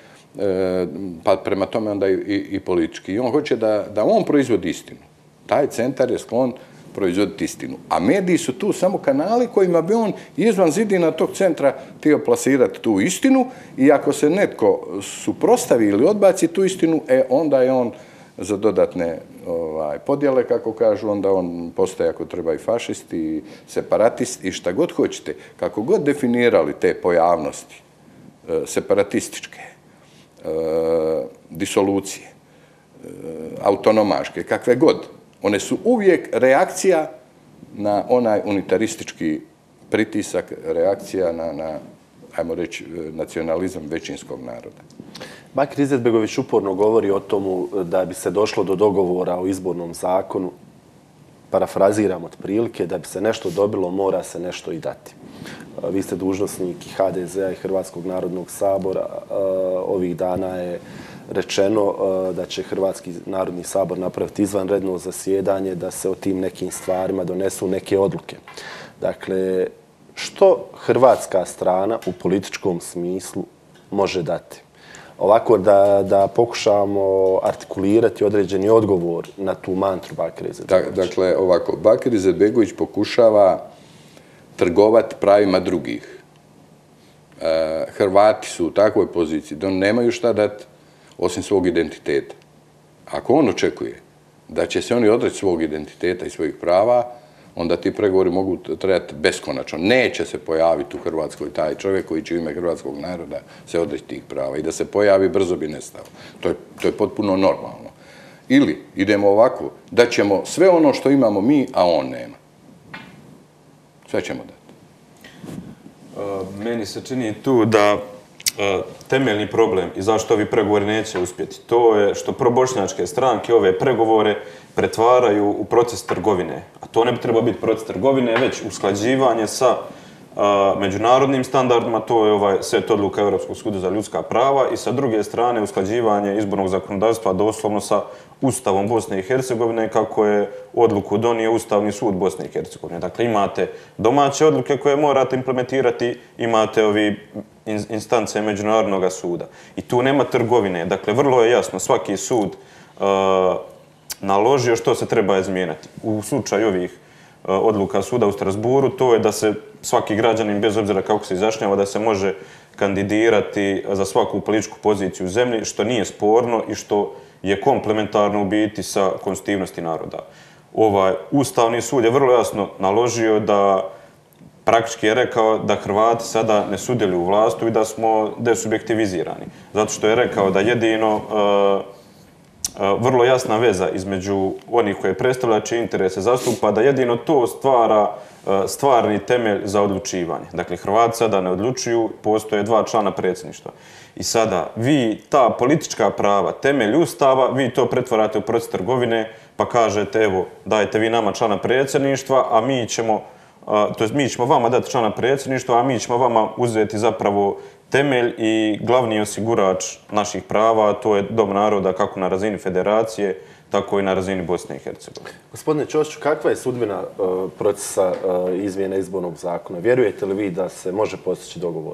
pa prema tome onda i, i politički. I on hoće da, da on proizvodi istinu. Taj centar je sklon proizvoditi istinu. A mediji su tu samo kanali kojima bi on izvan zidina tog centra htio plasirati tu istinu i ako se netko suprotstavi ili odbaci tu istinu, e, onda je on za dodatne ovaj, podjele, kako kažu, onda on postaje, ako treba, i fašist i separatist i šta god hoćete. Kako god definirali te pojavnosti e, separatističke, e, disolucije, e, autonomaške, kakve god, one su uvijek reakcija na onaj unitaristički pritisak, reakcija na, na ajmo reći, nacionalizam većinskog naroda.
Bakir Izetbegović uporno govori o tomu da bi se došlo do dogovora o izbornom zakonu, parafraziram otprilike, da bi se nešto dobilo, mora se nešto i dati. Vi ste dužnosnik i H D Z-a i Hrvatskog narodnog sabora. Ovih dana je rečeno da će Hrvatski narodni sabor napraviti izvanredno zasjedanje, da se o tim nekim stvarima donesu neke odluke. Dakle, što hrvatska strana u političkom smislu može dati? Ovako da, da pokušamo artikulirati određeni odgovor na tu mantru Bakira Izetbegovića.
Dakle, ovako, Bakir Izetbegović pokušava trgovati pravima drugih. E, Hrvati su u takvoj poziciji da nemaju šta dati osim svog identiteta. Ako on očekuje da će se oni odreći svog identiteta i svojih prava, onda ti pregovori mogu trajati beskonačno. Neće se pojaviti u Hrvatskoj taj čovjek koji će u ime hrvatskog naroda se odreći tih prava. I da se pojavi, brzo bi nestao. To je, to je potpuno normalno. Ili idemo ovako, da ćemo sve ono što imamo mi, a on nema. Sve ćemo dati.
Uh, meni se čini tu da uh, temeljni problem i zašto ovi pregovori neće uspjeti, to je što probošnjačke stranke ove pregovore pretvaraju u proces trgovine. A to ne bi trebao biti proces trgovine, već usklađivanje sa a, međunarodnim standardima, to je ovaj set odluka Europskog suda za ljudska prava i sa druge strane usklađivanje izbornog zakonodavstva doslovno sa Ustavom Bosne i Hercegovine, kako je odluku donio Ustavni sud Bosne i Hercegovine. Dakle, imate domaće odluke koje morate implementirati, imate ovi instance Međunarodnog suda. I tu nema trgovine. Dakle, vrlo je jasno, svaki sud a, naložio što se treba izmijeniti. U slučaju ovih odluka suda u Strasburu, to je da se svaki građanin, bez obzira kako se izjašnjava, da se može kandidirati za svaku političku poziciju u zemlji, što nije sporno i što je komplementarno u biti sa konstitutivnosti naroda. Ovaj Ustavni sud je vrlo jasno naložio da praktički je rekao da Hrvati sada ne sudjeluju u vlasti i da smo desubjektivizirani. Zato što je rekao da jedino uh, uh, vrlo jasna veza između onih koje predstavlja čije interese zastupa, da jedino to stvara uh, stvarni temelj za odlučivanje. Dakle, Hrvati sada ne odlučuju, postoje dva člana predsjedništva. I sada vi ta politička prava, temelj Ustava, vi to pretvarate u proces trgovine, pa kažete, evo, dajte vi nama člana predsjedništva, a mi ćemo to jest mi ćemo vama dati člana predsjedništva, a mi ćemo vama uzeti zapravo temelj i glavni osigurač naših prava, to je Dom naroda kako na razini federacije, tako i na razini Bosne i Hercegovine.
Gospodine Ćosiću, kakva je sudbina uh, procesa uh, izmjene izbornog zakona? Vjerujete li vi da se može postići dogovor?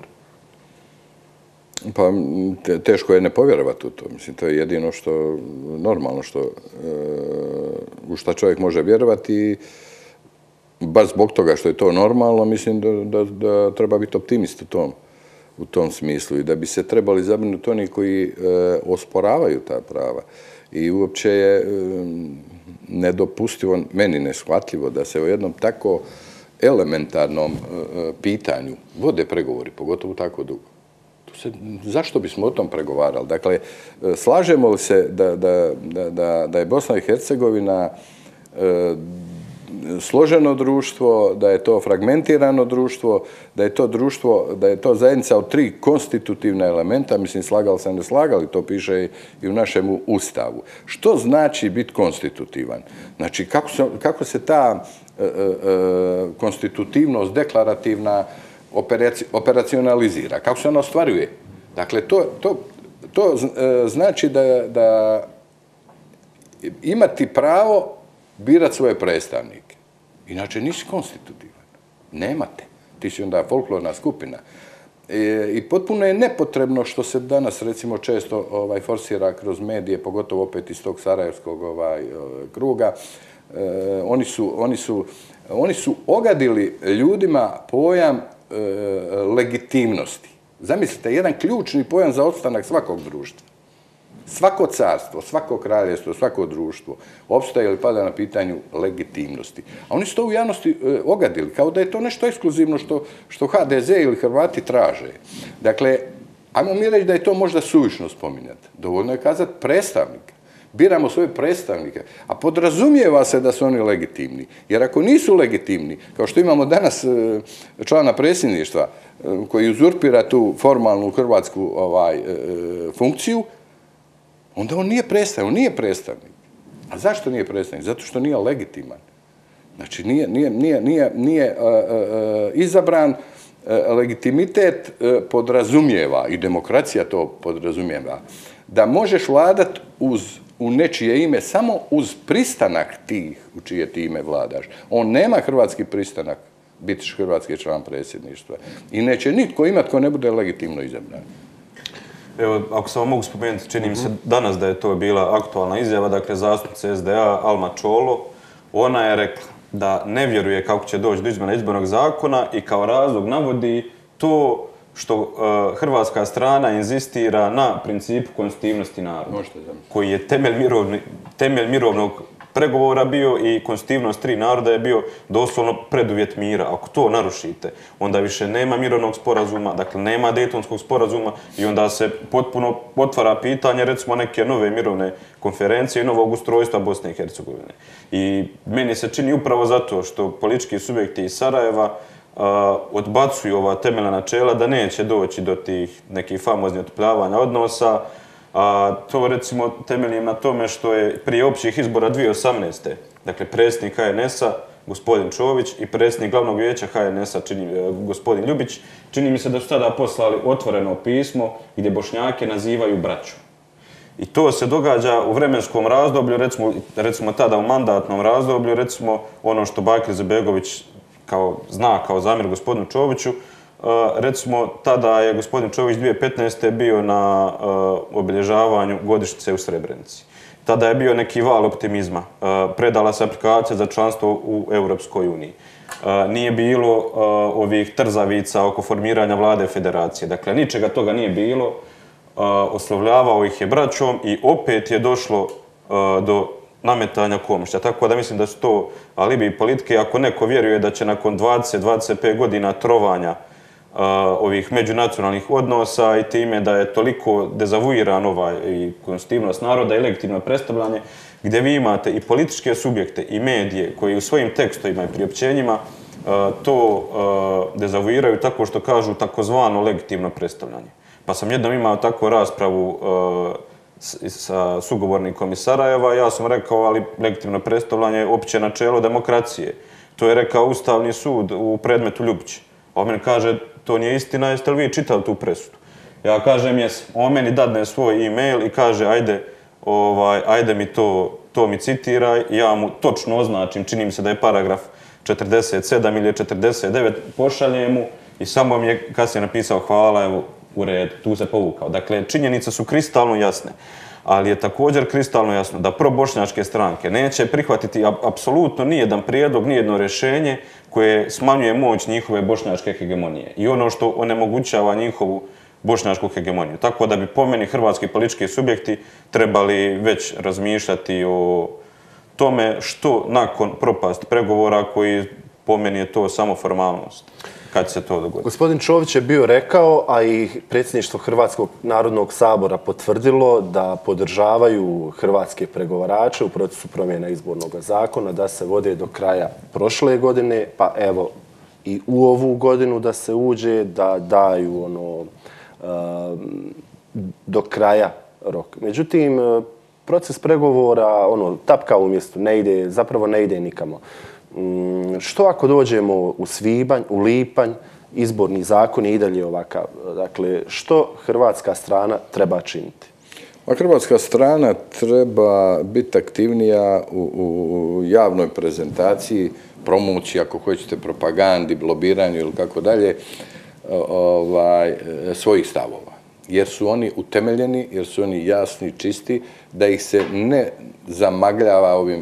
Pa te, teško je ne povjerovati u to. Mislim, to je jedino što normalno što, uh, u što čovjek može vjerovati i baš zbog toga što je to normalno, mislim da, da, da treba biti optimist u tom, u tom smislu i da bi se trebali zabrinuti oni koji e, osporavaju ta prava. I uopće je e, nedopustivo, meni neshvatljivo da se o jednom tako elementarnom e, pitanju vode pregovori, pogotovo tako dugo. To se, zašto bismo o tom pregovarali? Dakle, slažemo li se da, da, da, da je Bosna i Hercegovina e, složeno društvo, da je to fragmentirano društvo, da je to društvo, da je to zajednica od tri konstitutivna elementa, mislim, slagali se, ne slagali, to piše i u našem Ustavu. Što znači biti konstitutivan? Znači, kako se, kako se ta e, e, konstitutivnost deklarativna operaci, operacionalizira? Kako se ona ostvaruje? Dakle, to, to, to e, znači da, da imati pravo birati svoje predstavnike. Inače nisi konstitutivan. Nemate. Ti si onda folklorna skupina. E, I potpuno je nepotrebno što se danas recimo često ovaj, forsira kroz medije, pogotovo opet iz tog sarajevskog ovaj, kruga. E, oni, su, oni, su, oni su ogadili ljudima pojam e, legitimnosti. Zamislite, jedan ključni pojam za opstanak svakog društva. Svako carstvo, svako kraljevstvo, svako društvo opstaje ili pada na pitanju legitimnosti. A oni su to u javnosti e, ogadili, kao da je to nešto ekskluzivno što, što H D Z ili Hrvati traže. Dakle, ajmo mi reći da je to možda suvišno spominjati. Dovoljno je kazati predstavnika. Biramo svoje predstavnike, a podrazumijeva se da su oni legitimni. Jer ako nisu legitimni, kao što imamo danas e, člana predsjedništva e, koji uzurpira tu formalnu hrvatsku ovaj, e, funkciju, onda on nije predstavnik, on nije predstavnik. A zašto nije predstavnik? Zato što nije legitiman. Znači, nije, nije, nije, nije, nije uh, uh, izabran, uh, legitimitet uh, podrazumijeva, i demokracija to podrazumijeva, da možeš vladat uz, u nečije ime samo uz pristanak tih u čije ti ime vladaš. On nema hrvatski pristanak biti hrvatski član predsjedništva. I neće nitko imati ko ne bude legitimno izabran.
Evo, ako samo mogu spomenuti, čini mi se danas da je to bila aktualna izjava, dakle, zastupnica S D A Alma Čolo, ona je rekla da ne vjeruje kako će doći do izmjena izbornog zakona i kao razlog navodi to što uh, hrvatska strana inzistira na principu konstitutivnosti naroda, koji je temelj, mirovni, temelj mirovnog pregovora bio i konstitutivnost tri naroda je bio doslovno preduvjet mira. Ako to narušite, onda više nema mirovnog sporazuma, dakle nema Dejtonskog sporazuma i onda se potpuno otvara pitanje recimo neke nove mirovne konferencije i novog ustrojstva Bosne i Hercegovine. I meni se čini upravo zato što politički subjekti iz Sarajeva uh, odbacuju ova temeljna načela da neće doći do tih nekih famoznih otopljavanja odnosa. A to recimo temeljem na tome što je prije općih izbora dvije tisuće osamnaeste. Dakle, predsjednik H N S-a, gospodin Čović, i predsjednik glavnog vijeća H N S-a, gospodin Ljubić, čini mi se da su tada poslali otvoreno pismo gdje Bošnjake nazivaju braćom. I to se događa u vremenskom razdoblju, recimo, recimo tada u mandatnom razdoblju, recimo ono što Bakir Izetbegović kao, zna kao zamjer gospodinu Čoviću. Uh, recimo, tada je gospodin Čović dvije tisuće petnaeste bio na uh, obilježavanju godišnjice u Srebrenici. tada je bio neki val optimizma. Predala se aplikacija za članstvo u Europskoj uniji. Nije bilo ovih trzavica oko formiranja vlade federacije. Dakle, ničega toga nije bilo. Oslovljavao ih je braćom i opet je došlo do nametanja Komšića. Tako da mislim da su to alibi politike. Ako neko vjeruje da će nakon dvadeset do dvadeset pet godina trovanja ovih međunacionalnih odnosa i time da je toliko dezavuiran ovaj i konstitutivnost naroda i legitimno predstavljanje, gdje vi imate i političke subjekte i medije koji u svojim tekstovima i priopćenjima to dezavuiraju tako što kažu takozvano legitimno predstavljanje. Pa sam jednom imao takvu raspravu sa sugovornikom iz Sarajeva, ja sam rekao, ali legitimno predstavljanje je opće načelo demokracije. To je rekao Ustavni sud u predmetu Ljubić. On meni kaže, to nije istina, jeste li vi čitali tu presudu? Ja kažem, jesam. On meni dadne svoj e-mail i kaže, ajde, ovaj, ajde mi to, to mi citiraj, ja mu točno označim, čini mi se da je paragraf četrdeset sedam ili četrdeset devet, pošaljem mu i samo mi je kasnije napisao hvala, evo, u redu, tu se povukao. Dakle, činjenice su kristalno jasne, ali je također kristalno jasno da probošnjačke stranke neće prihvatiti apsolutno nijedan prijedlog, nijedno rješenje koje smanjuje moć njihove bošnjačke hegemonije i ono što onemogućava njihovu bošnjačku hegemoniju. Tako da bi po meni hrvatski politički subjekti trebali već razmišljati o tome što nakon propasti pregovora koji po meni je to samo formalnost. Kad se to dogodi?
Gospodin Čović je bio rekao, a i predsjedništvo Hrvatskog narodnog sabora potvrdilo da podržavaju hrvatske pregovarače u procesu promjena izbornog zakona, da se vode do kraja prošle godine, pa evo i u ovu godinu da se uđe, da daju ono do kraja rok. Međutim, proces pregovora, ono, tapka u mjestu, ne ide, zapravo ne ide nikamo. Što ako dođemo u svibanj, u lipanj, izborni zakon je i dalje ovakav? Dakle, što hrvatska strana treba činiti?
A hrvatska strana treba biti aktivnija u, u javnoj prezentaciji, promociji, ako hoćete, propagandi, lobiranju ili kako dalje, ovaj, svojih stavova. Jer su oni utemeljeni, jer su oni jasni, čisti, da ih se ne zamagljava ovim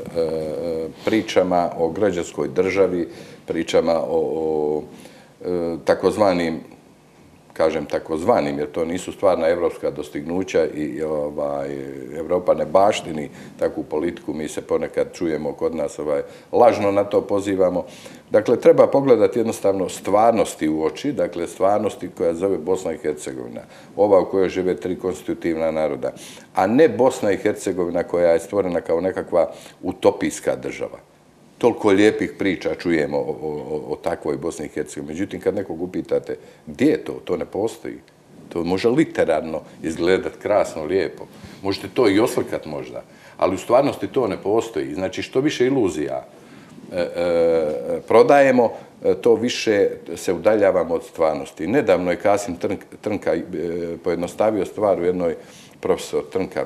pričama o građanskoj državi, pričama o, o takozvanim, kažem takozvanim, jer to nisu stvarna evropska dostignuća i ovaj, Evropa ne baštini takvu politiku, mi se ponekad čujemo kod nas, ovaj, lažno na to pozivamo. Dakle, treba pogledati jednostavno stvarnosti u oči, dakle stvarnosti koja zove Bosna i Hercegovina, ova u kojoj žive tri konstitutivna naroda, a ne Bosna i Hercegovina koja je stvorena kao nekakva utopijska država. Toliko lijepih priča čujemo o, o, o takvoj Bosni i Hercegovini. Međutim, kad nekog upitate gdje je to, to ne postoji. To može literarno izgledati krasno, lijepo. Možete to i oslikat možda, ali u stvarnosti to ne postoji. Znači, što više iluzija e, e, prodajemo, to više se udaljavamo od stvarnosti. Nedavno je Kasim Trnka e, pojednostavio stvar u jednoj, profesor Trnka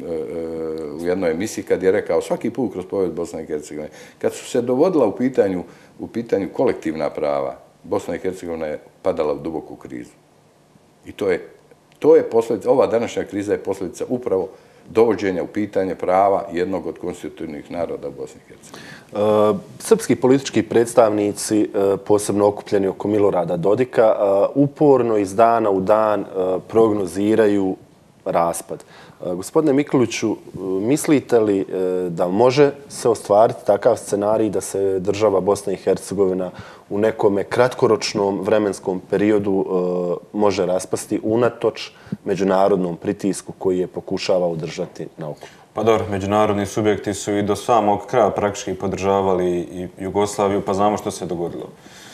u jednoj emisiji kad je rekao svaki put kroz povijest Bosne i Hercegovine, kad su se dovodila u pitanju, u pitanju kolektivna prava, Bosna i Hercegovina je padala u duboku krizu. I to je, to je posljedica, ova današnja kriza je posljedica upravo dovođenja u pitanje prava jednog od konstitutivnih naroda u Bosni i Hercegovini.
Srpski politički predstavnici, posebno okupljeni oko Milorada Dodika, uporno iz dana u dan prognoziraju raspad. Gospodine Mikuliću, mislite li da može se ostvariti takav scenarij da se država Bosna i Hercegovina u nekome kratkoročnom vremenskom periodu može raspasti unatoč međunarodnom pritisku koji je pokušava udržati na okupu?
Pa dobro, međunarodni subjekti su i do samog kraja praktički podržavali i Jugoslaviju, pa znamo što se dogodilo.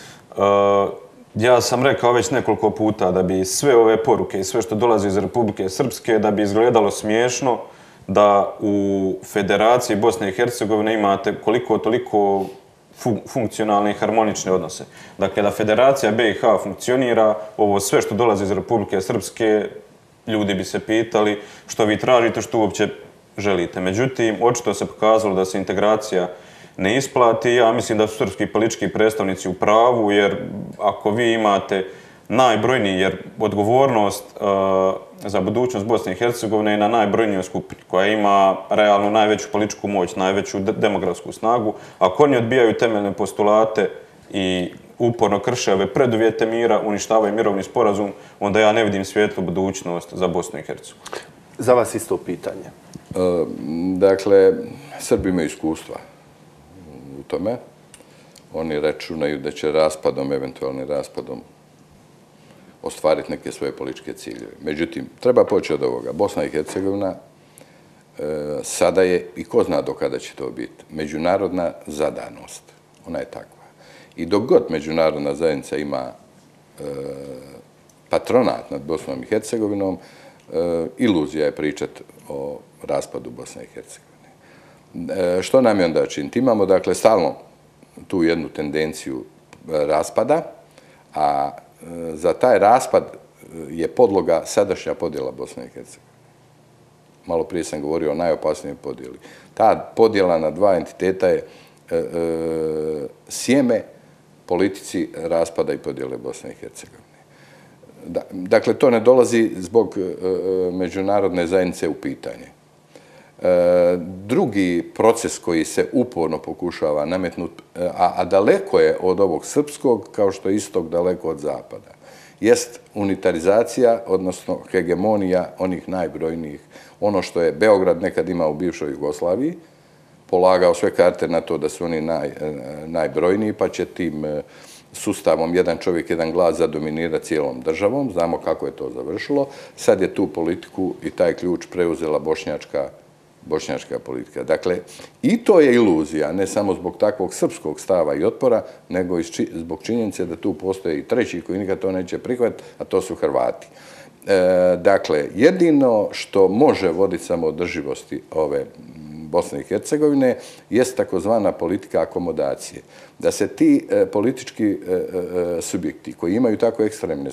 Ja sam rekao već nekoliko puta da bi sve ove poruke i sve što dolazi iz Republike Srpske da bi izgledalo smiješno da u Federaciji Bosne i Hercegovine imate koliko toliko funkcionalne i harmonične odnose. Dakle, da Federacija B i H funkcionira, ovo sve što dolazi iz Republike Srpske, ljudi bi se pitali što vi tražite, što uopće želite. Međutim, očito se pokazalo da se integracija ne isplati. Ja mislim da su srpski politički predstavnici u pravu, jer ako vi imate najbrojniji, jer odgovornost za budućnost Bosne i Hercegovine je na najbrojnijoj skupini, koja ima realno najveću političku moć, najveću demografsku snagu. Ako oni odbijaju temeljne postulate i uporno krše ove preduvjete mira, uništavaju mirovni sporazum, onda ja ne vidim svijetlu budućnost za Bosnu i Hercegovinu.
Za vas isto pitanje.
Dakle, Srbi imaju iskustva u tome. Oni računaju da će raspadom, eventualnim raspadom, ostvariti neke svoje političke ciljeve. Međutim, treba početi od ovoga. Bosna i Hercegovina sada je, i ko zna do kada će to biti, međunarodna zadanost. Ona je takva. I dok god međunarodna zajednica ima patronat nad Bosnom i Hercegovinom, iluzija je pričati o raspadu Bosne i Hercegovine. Što nam je onda činiti? Imamo, dakle, stalno tu jednu tendenciju raspada, a za taj raspad je podloga sadašnja podjela Bosne i Hercegovine. Malo prije sam govorio o najopasnijoj podjeli. Ta podjela na dva entiteta je sjeme politici raspada i podjele Bosne i Hercegovine. Dakle, to ne dolazi zbog međunarodne zajednice u pitanje. Drugi proces koji se uporno pokušava nametnuti, a daleko je od ovog srpskog, kao što je istok daleko od zapada, jest unitarizacija, odnosno hegemonija onih najbrojnijih. Ono što je Beograd nekad imao u bivšoj Jugoslaviji, polagao sve karte na to da su oni najbrojniji, pa će tim sustavom jedan čovjek, jedan glas zadominirati cijelom državom. Znamo kako je to završilo. Sad je tu politiku i taj ključ preuzela bošnjačka bošnjačka politika. Dakle, i to je iluzija, ne samo zbog takvog srpskog stava i otpora, nego i zbog činjenice da tu postoje i treći koji nikad to neće prihvatiti, a to su Hrvati. Dakle, jedino što može voditi samoodrživosti ove Bosne i Hercegovine jest takozvana politika akomodacije. Da se ti politički subjekti koji imaju tako ekstremne,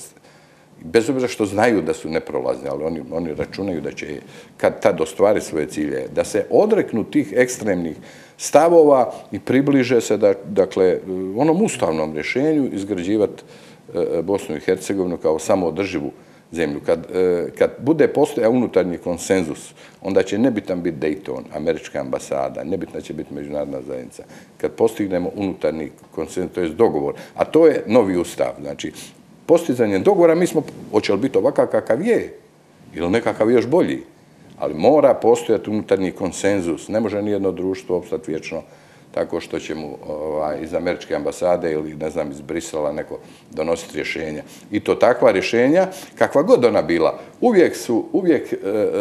bez obzira što znaju da su neprolazni, ali oni, oni računaju da će kad tad ostvari svoje cilje, da se odreknu tih ekstremnih stavova i približe se, da, dakle, onom ustavnom rješenju izgrađivati Bosnu i Hercegovinu kao samoodrživu zemlju. Kad, kad bude postojao unutarnji konsenzus, onda će nebitan biti Dayton, američka ambasada, nebitna će biti međunarodna zajednica. Kad postignemo unutarnji konsenzus, to je dogovor, a to je novi ustav. Znači, postizanjem dogovora mi smo, hoće li biti ovakav kakav je, ili nekakav još bolji, ali mora postojati unutarnji konsenzus. Ne može nijedno društvo opstati vječno tako što će mu ovaj, iz američke ambasade ili, ne znam, iz Brisela neko donositi rješenja. I to takva rješenja, kakva god ona bila, uvijek su, uvijek e,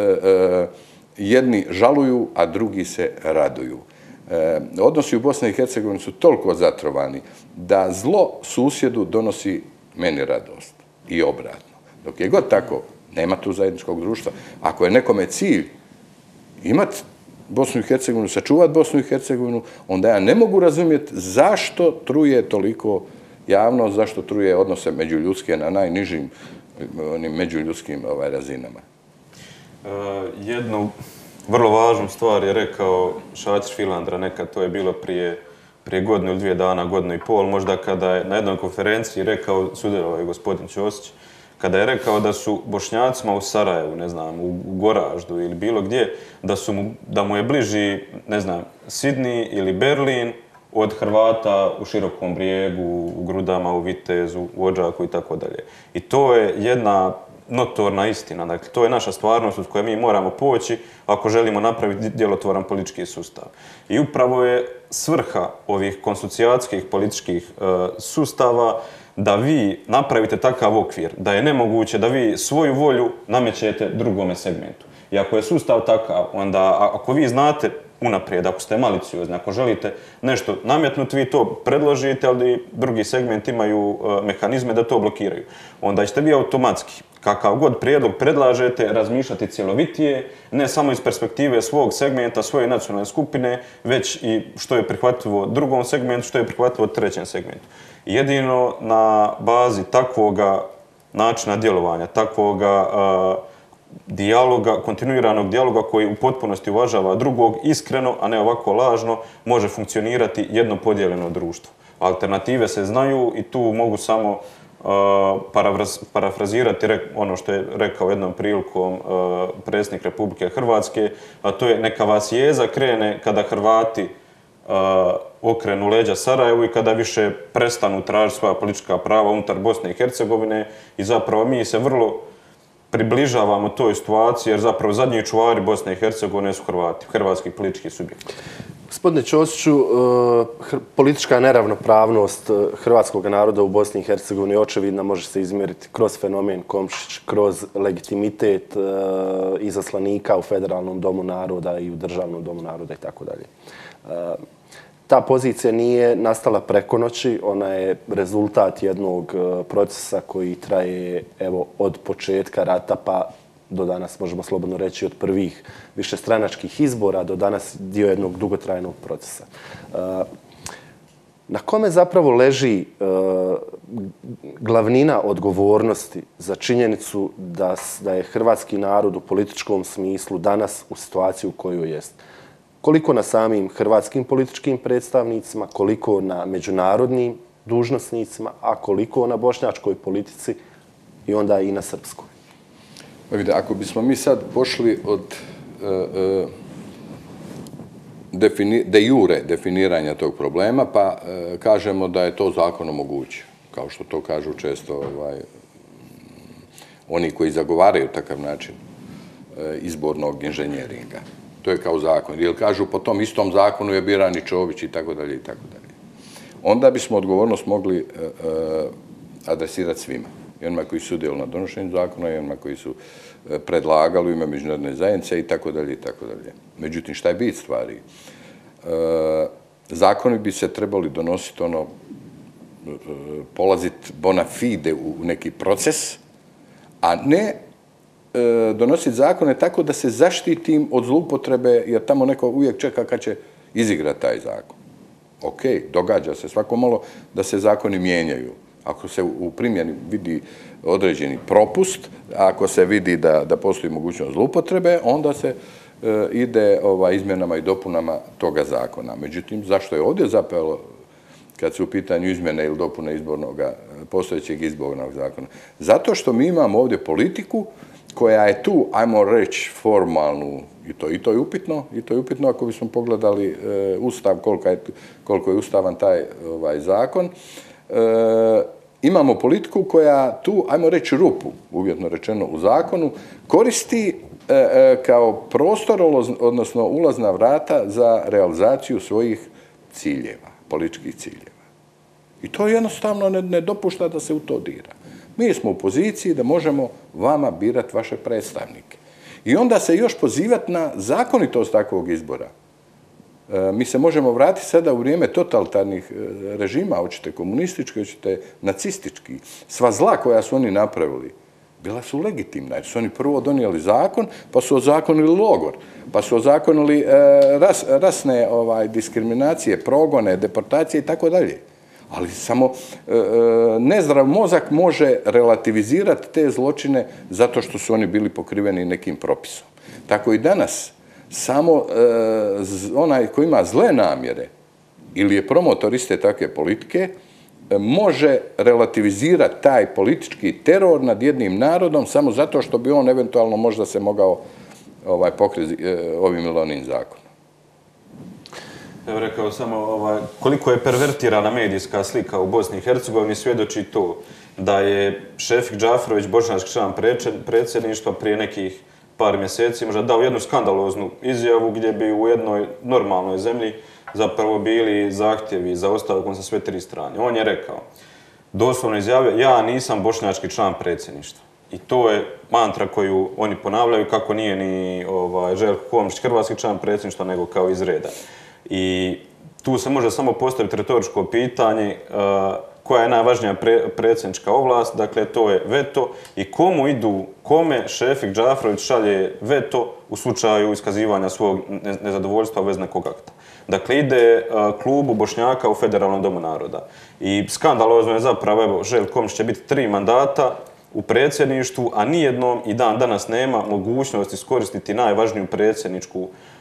e, jedni žaluju, a drugi se raduju. E, odnosi u Bosni i Hercegovini su toliko zatrovani da zlo susjedu donosi meni radost i obratno. Dok je god tako, nema tu zajedničkog društva. Ako je nekome cilj imati Bosnu i Hercegovinu, sačuvati Bosnu i Hercegovinu, onda ja ne mogu razumjeti zašto truje toliko javnost, zašto truje odnose međuljudske na najnižim onim međuljudskim ovaj, razinama.
E, jednu vrlo važnu stvar je rekao Šačić Filandra, nekad to je bilo prije prije godinu ili dvije dana, godinu i pol, možda kada je na jednoj konferenciji rekao, sudjelovao je gospodin Ćosić, kada je rekao da su Bošnjacima u Sarajevu, ne znam, u Goraždu ili bilo gdje, da, su mu, da mu je bliži, ne znam, Sidney ili Berlin od Hrvata u Širokom Brijegu, u Grudama, u Vitezu, u Odžaku i tako dalje. I to je jedna notorna istina. Dakle, to je naša stvarnost od koje mi moramo poći ako želimo napraviti djelotvoran politički sustav. I upravo je svrha ovih konstitucijacijskih političkih e, sustava da vi napravite takav okvir, da je nemoguće da vi svoju volju namećete drugome segmentu. I ako je sustav takav, onda ako vi znate unaprijed, ako ste maliciozni, ako želite nešto nametnuti, vi to predložite, ali drugi segment imaju e, mehanizme da to blokiraju. Onda ćete vi automatski, kakav god prijedlog predlažete, razmišljati cjelovitije, ne samo iz perspektive svog segmenta, svoje nacionalne skupine, već i što je prihvatljivo drugom segmentu, što je prihvatljivo trećem segmentu. Jedino na bazi takvoga načina djelovanja, takvoga uh, dijaloga, kontinuiranog dijaloga koji u potpunosti uvažava drugog, iskreno, a ne ovako lažno, može funkcionirati jedno podijeljeno društvo. Alternative se znaju i tu mogu samo parafrazirati ono što je rekao jednom prilikom predsjednik Republike Hrvatske, a to je neka vas jeza krene kada Hrvati okrenu leđa Sarajevu i kada više prestanu tražiti svoja politička prava unutar Bosne i Hercegovine i zapravo mi se vrlo približavamo toj situaciji jer zapravo zadnji čuvari Bosne i Hercegovine su Hrvati, hrvatski politički subjekti.
Gospodine Ćosiću, politička neravnopravnost hrvatskog naroda u Bosni i Hercegovini očevidna može se izmjeriti kroz fenomen Komšić, kroz legitimitet izaslanika u Federalnom domu naroda i u Državnom domu naroda i tako dalje. Ta pozicija nije nastala preko noći, ona je rezultat jednog procesa koji traje evo, od početka rata pa do danas, možemo slobodno reći, od prvih višestranačkih izbora do danas dio jednog dugotrajnog procesa. Na kome zapravo leži glavnina odgovornosti za činjenicu da, da je hrvatski narod u političkom smislu danas u situaciji u kojoj jest? Koliko na samim hrvatskim političkim predstavnicima, koliko na međunarodnim dužnosnicima, a koliko na bošnjačkoj politici i onda i na srpskoj?
Ako bismo mi sad pošli od de jure definiranja tog problema, pa kažemo da je to zakon omogućio, kao što to kažu često oni koji zagovaraju takav način izbornog inženjeringa. To je kao zakon. Jer kažu po tom istom zakonu je biran i Čović i tako dalje i tako dalje. Onda bismo odgovornost mogli adresirati svima. I onima koji su sudjelovali na donošenju zakona, i onima koji su predlagali u ime međunarodne zajednice i tako dalje i tako dalje. Međutim, šta je bit stvari? Zakoni bi se trebali donositi ono, polaziti bona fide u neki proces, a ne donositi zakone tako da se zaštitim od zloupotrebe, jer tamo neko uvijek čeka kad će izigrati taj zakon. Ok, događa se svako malo da se zakoni mijenjaju. Ako se u primjeni vidi određeni propust, ako se vidi da, da postoji mogućnost zloupotrebe, onda se e, ide ovaj, izmjenama i dopunama toga zakona. Međutim, zašto je ovdje zapelo kad su u pitanju izmjene ili dopune izbornog, postojećeg izbornog zakona? Zato što mi imamo ovdje politiku koja je tu, ajmo reći, formalnu, i to, i to je upitno, i to je upitno ako bismo pogledali e, Ustav, koliko je, koliko je ustavan taj ovaj, zakon, e, imamo politiku koja tu, ajmo reći, rupu, uvjetno rečeno u zakonu, koristi e, e, kao prostor, odnosno ulazna vrata za realizaciju svojih ciljeva, političkih ciljeva. I to jednostavno ne, ne dopušta da se u to dira. Mi smo u poziciji da možemo vama birati vaše predstavnike. I onda se još pozivati na zakonitost takvog izbora. E, mi se možemo vratiti sada u vrijeme totalitarnih režima, hoćete komunistički, hoćete nacistički. Sva zla koja su oni napravili bila su legitimna, jer su oni prvo donijeli zakon, pa su ozakonili logor, pa su ozakonili e, ras, rasne ovaj, diskriminacije, progone, deportacije i tako dalje. Ali samo e, nezdrav mozak može relativizirati te zločine zato što su oni bili pokriveni nekim propisom. Tako i danas samo e, onaj koji ima zle namjere ili je promotor iste takve politike e, može relativizirati taj politički teror nad jednim narodom samo zato što bi on eventualno možda se mogao ovaj, pokriti e, ovim ili onim zakonom.
Evo rekao samo ovaj, koliko je pervertirana medijska slika u Bosni i Hercegovini svjedoči to da je Šefik Džaferović, bošnjački član predsjedništva, prije nekih par mjeseci možda dao jednu skandaloznu izjavu gdje bi u jednoj normalnoj zemlji zapravo bili zahtjevi za ostavkom sa sve tri strane. On je rekao, doslovno izjavio, ja nisam bošnjački član predsjedništva. I to je mantra koju oni ponavljaju kako nije ni ovaj, Željko Komšić hrvatski član predsjedništva, nego kao iz reda. I tu se može samo postaviti retoričko pitanje uh, koja je najvažnija pre, predsjednička ovlast, dakle to je veto i komu idu, kome Šefik Džaferović šalje veto u slučaju iskazivanja svog nezadovoljstva bez nekog akta. Dakle, ide uh, klubu Bošnjaka u Federalnom domu naroda. I skandalozno je zapravo, evo, Željko Komšić će biti tri mandata u predsjedništvu, a nijednom i dan danas nema mogućnost iskoristiti najvažniju predsjedničku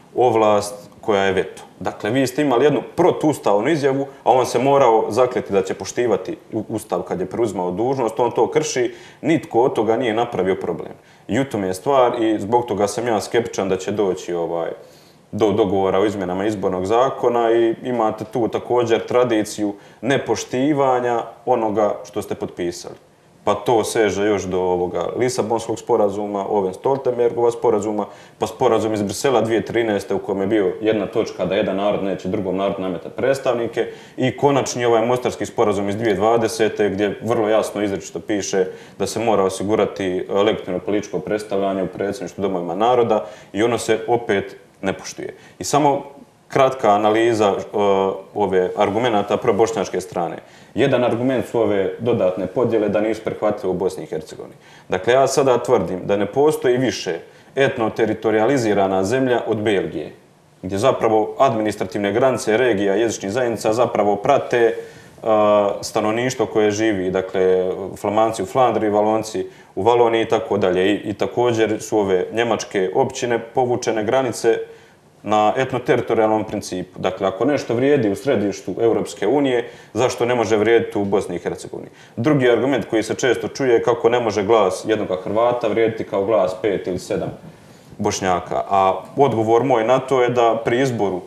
ovlast koja je veto. Dakle, vi ste imali jednu protuustavnu izjavu, a on se morao zakleti da će poštivati ustav kad je preuzimao dužnost, on to krši, nitko od toga nije napravio problem. I u tome je stvar i zbog toga sam ja skeptičan da će doći ovaj, do dogovora o izmjenama izbornog zakona i imate tu također tradiciju nepoštivanja onoga što ste potpisali. Pa to seže još do ovoga Lisabonskog sporazuma, ove Stoltenbergova sporazuma, pa sporazum iz Brisela dvije tisuće trinaeste u kojem je bio jedna točka da jedan narod neće drugom narodu nametati predstavnike i konačni ovaj Mostarski sporazum iz dvije tisuće dvadesete gdje vrlo jasno izričito piše da se mora osigurati legitimno političko predstavljanje u predsjedništvu domovima naroda i ono se opet ne poštuje. I samo kratka analiza uh, ove argumenta probošnjačke strane. Jedan argument su ove dodatne podjele da nisu prihvatljive u Bosni i Hercegovini. Dakle, ja sada tvrdim da ne postoji više etno-teritorializirana zemlja od Belgije, gdje zapravo administrativne granice regija jezičnih zajednica zapravo prate uh, stanovništvo koje živi, dakle, Flamanci u Flandriji, Valonci u Valoniji i tako dalje. I, i također su ove njemačke općine povučene granice na etnoteritorijalnom principu. Dakle, ako nešto vrijedi u središtu Europske unije, zašto ne može vrijediti u Bosni i Hercegovini? Drugi argument koji se često čuje je kako ne može glas jednog Hrvata vrijediti kao glas pet ili sedam Bošnjaka. A odgovor moj na to je da pri izboru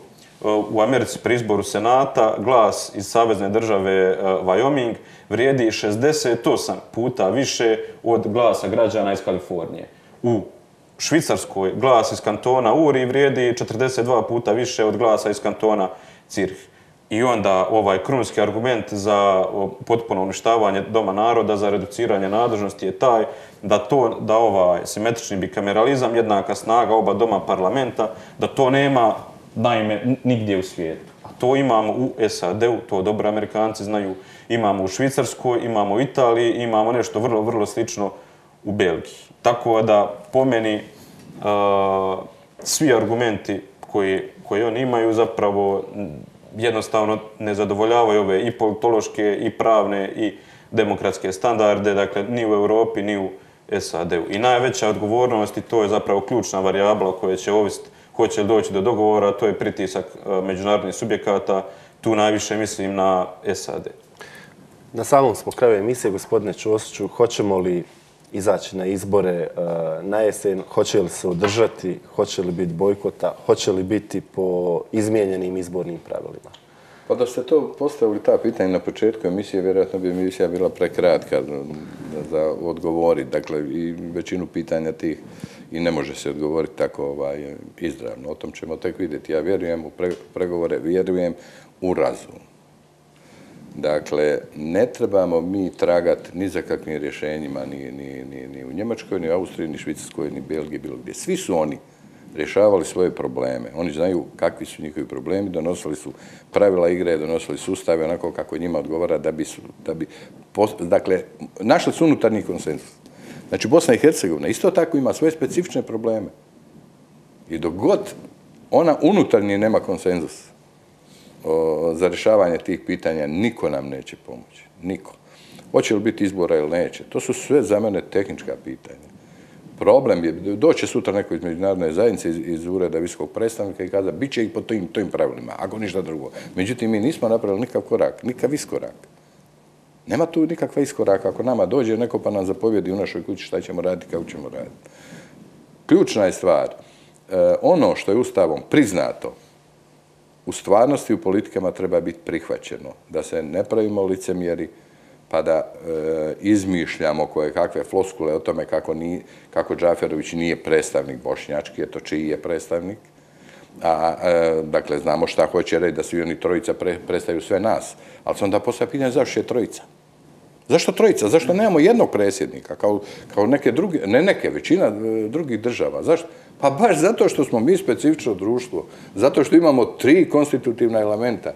u Americi, pri izboru Senata, glas iz savezne države Wyoming vrijedi šezdeset osam puta više od glasa građana iz Kalifornije. U Švicarskoj glas iz kantona Uri vrijedi četrdeset dva puta više od glasa iz kantona Cirih. I onda ovaj krunski argument za potpuno uništavanje Doma naroda, za reduciranje nadležnosti je taj da to, da ovaj simetrični bikameralizam, jednaka snaga oba doma parlamenta, da to nema naime nigdje u svijetu. A to imamo u S A D-u, to dobro Amerikanci znaju, imamo u Švicarskoj, imamo u Italiji, imamo nešto vrlo, vrlo slično u Belgiji. Tako da, po meni, uh, svi argumenti koji, koji oni imaju zapravo jednostavno ne zadovoljavaju ove i politološke, i pravne, i demokratske standarde, dakle, ni u Europi, ni u S A D-u. I najveća odgovornost, i to je zapravo ključna varijabla koja će ovisiti hoće li doći do dogovora, to je pritisak uh, međunarodnih subjekata, tu najviše mislim na S A D.
Na samom smo kraju emisije, gospodine Ćosiću, hoćemo li izaći na izbore na jesen, hoće li se održati, hoće li biti bojkota, hoće li biti po izmijenjenim izbornim pravilima?
Pa da ste to postavili ta pitanja na početku emisije, vjerojatno bi emisija bila prekratka za odgovoriti. Dakle, i većinu pitanja tih i ne može se odgovoriti tako ovaj, izravno. O tom ćemo tek vidjeti. Ja vjerujem u pregovore, vjerujem u razum. Dakle, ne trebamo mi tragati ni za kakvim rješenjima, ni, ni, ni, ni u Njemačkoj, ni u Austriji, ni Švicarskoj, ni Belgiji, bilo gdje. Svi su oni rješavali svoje probleme. Oni znaju kakvi su njihovi problemi, donosili su pravila igre, donosili sustave onako kako njima odgovara da bi su, da bi, dakle, našli su unutarnji konsenzus. Znači, Bosna i Hercegovina isto tako ima svoje specifične probleme. I dok god ona unutarnje nema konsenzus za rješavanje tih pitanja, niko nam neće pomoći. Niko. Hoće li biti izbora ili neće? To su sve za mene tehnička pitanja. Problem je, doće sutra neko iz međunarodne zajednice, iz, iz ureda visokog predstavnika i kaza, bit će i po tim, tim pravilima, ako ništa drugo. Međutim, mi nismo napravili nikakav korak, nikakav iskorak. Nema tu nikakva iskoraka. Ako nama dođe neko pa nam zapovjedi u našoj kući šta ćemo raditi, kako ćemo raditi. Ključna je stvar, ono što je Ustavom priznato, u stvarnosti u politikama treba biti prihvaćeno. Da se ne pravimo licemjeri, pa da e, izmišljamo koje kakve floskule o tome kako, ni, kako Džaferović nije predstavnik bošnjački, eto čiji je predstavnik. A, e, dakle, znamo šta hoće reći da svi oni trojica pre, predstavljaju sve nas. Ali se onda postavlja pitanje zašto je trojica? Zašto trojica? Zašto nemamo jednog predsjednika? Kao, kao neke druge, ne neke, većina e, drugih država. Zašto? Pa baš zato što smo mi specifično društvo. Zato što imamo tri konstitutivna elementa.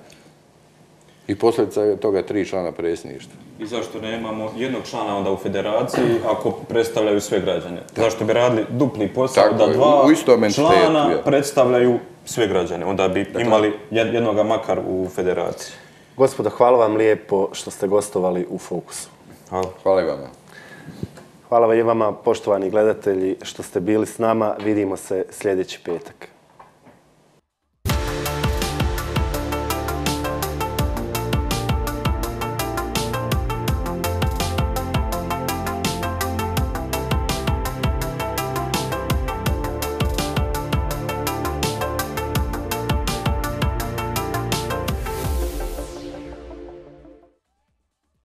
I posljedica toga tri člana predsjedništva.
I zašto nemamo jednog člana onda u federaciji ako predstavljaju sve građane? Zašto bi radili dupli posao
tako
da dva
u, u
člana
je.
predstavljaju sve građane? Onda bi dakle, imali jednoga makar u federaciji.
Gospodo, hvala vam lijepo što ste gostovali u Fokusu.
Hvala.
Hvala i vama.
Hvala i vama, poštovani gledatelji, što ste bili s nama. Vidimo se sljedeći petak.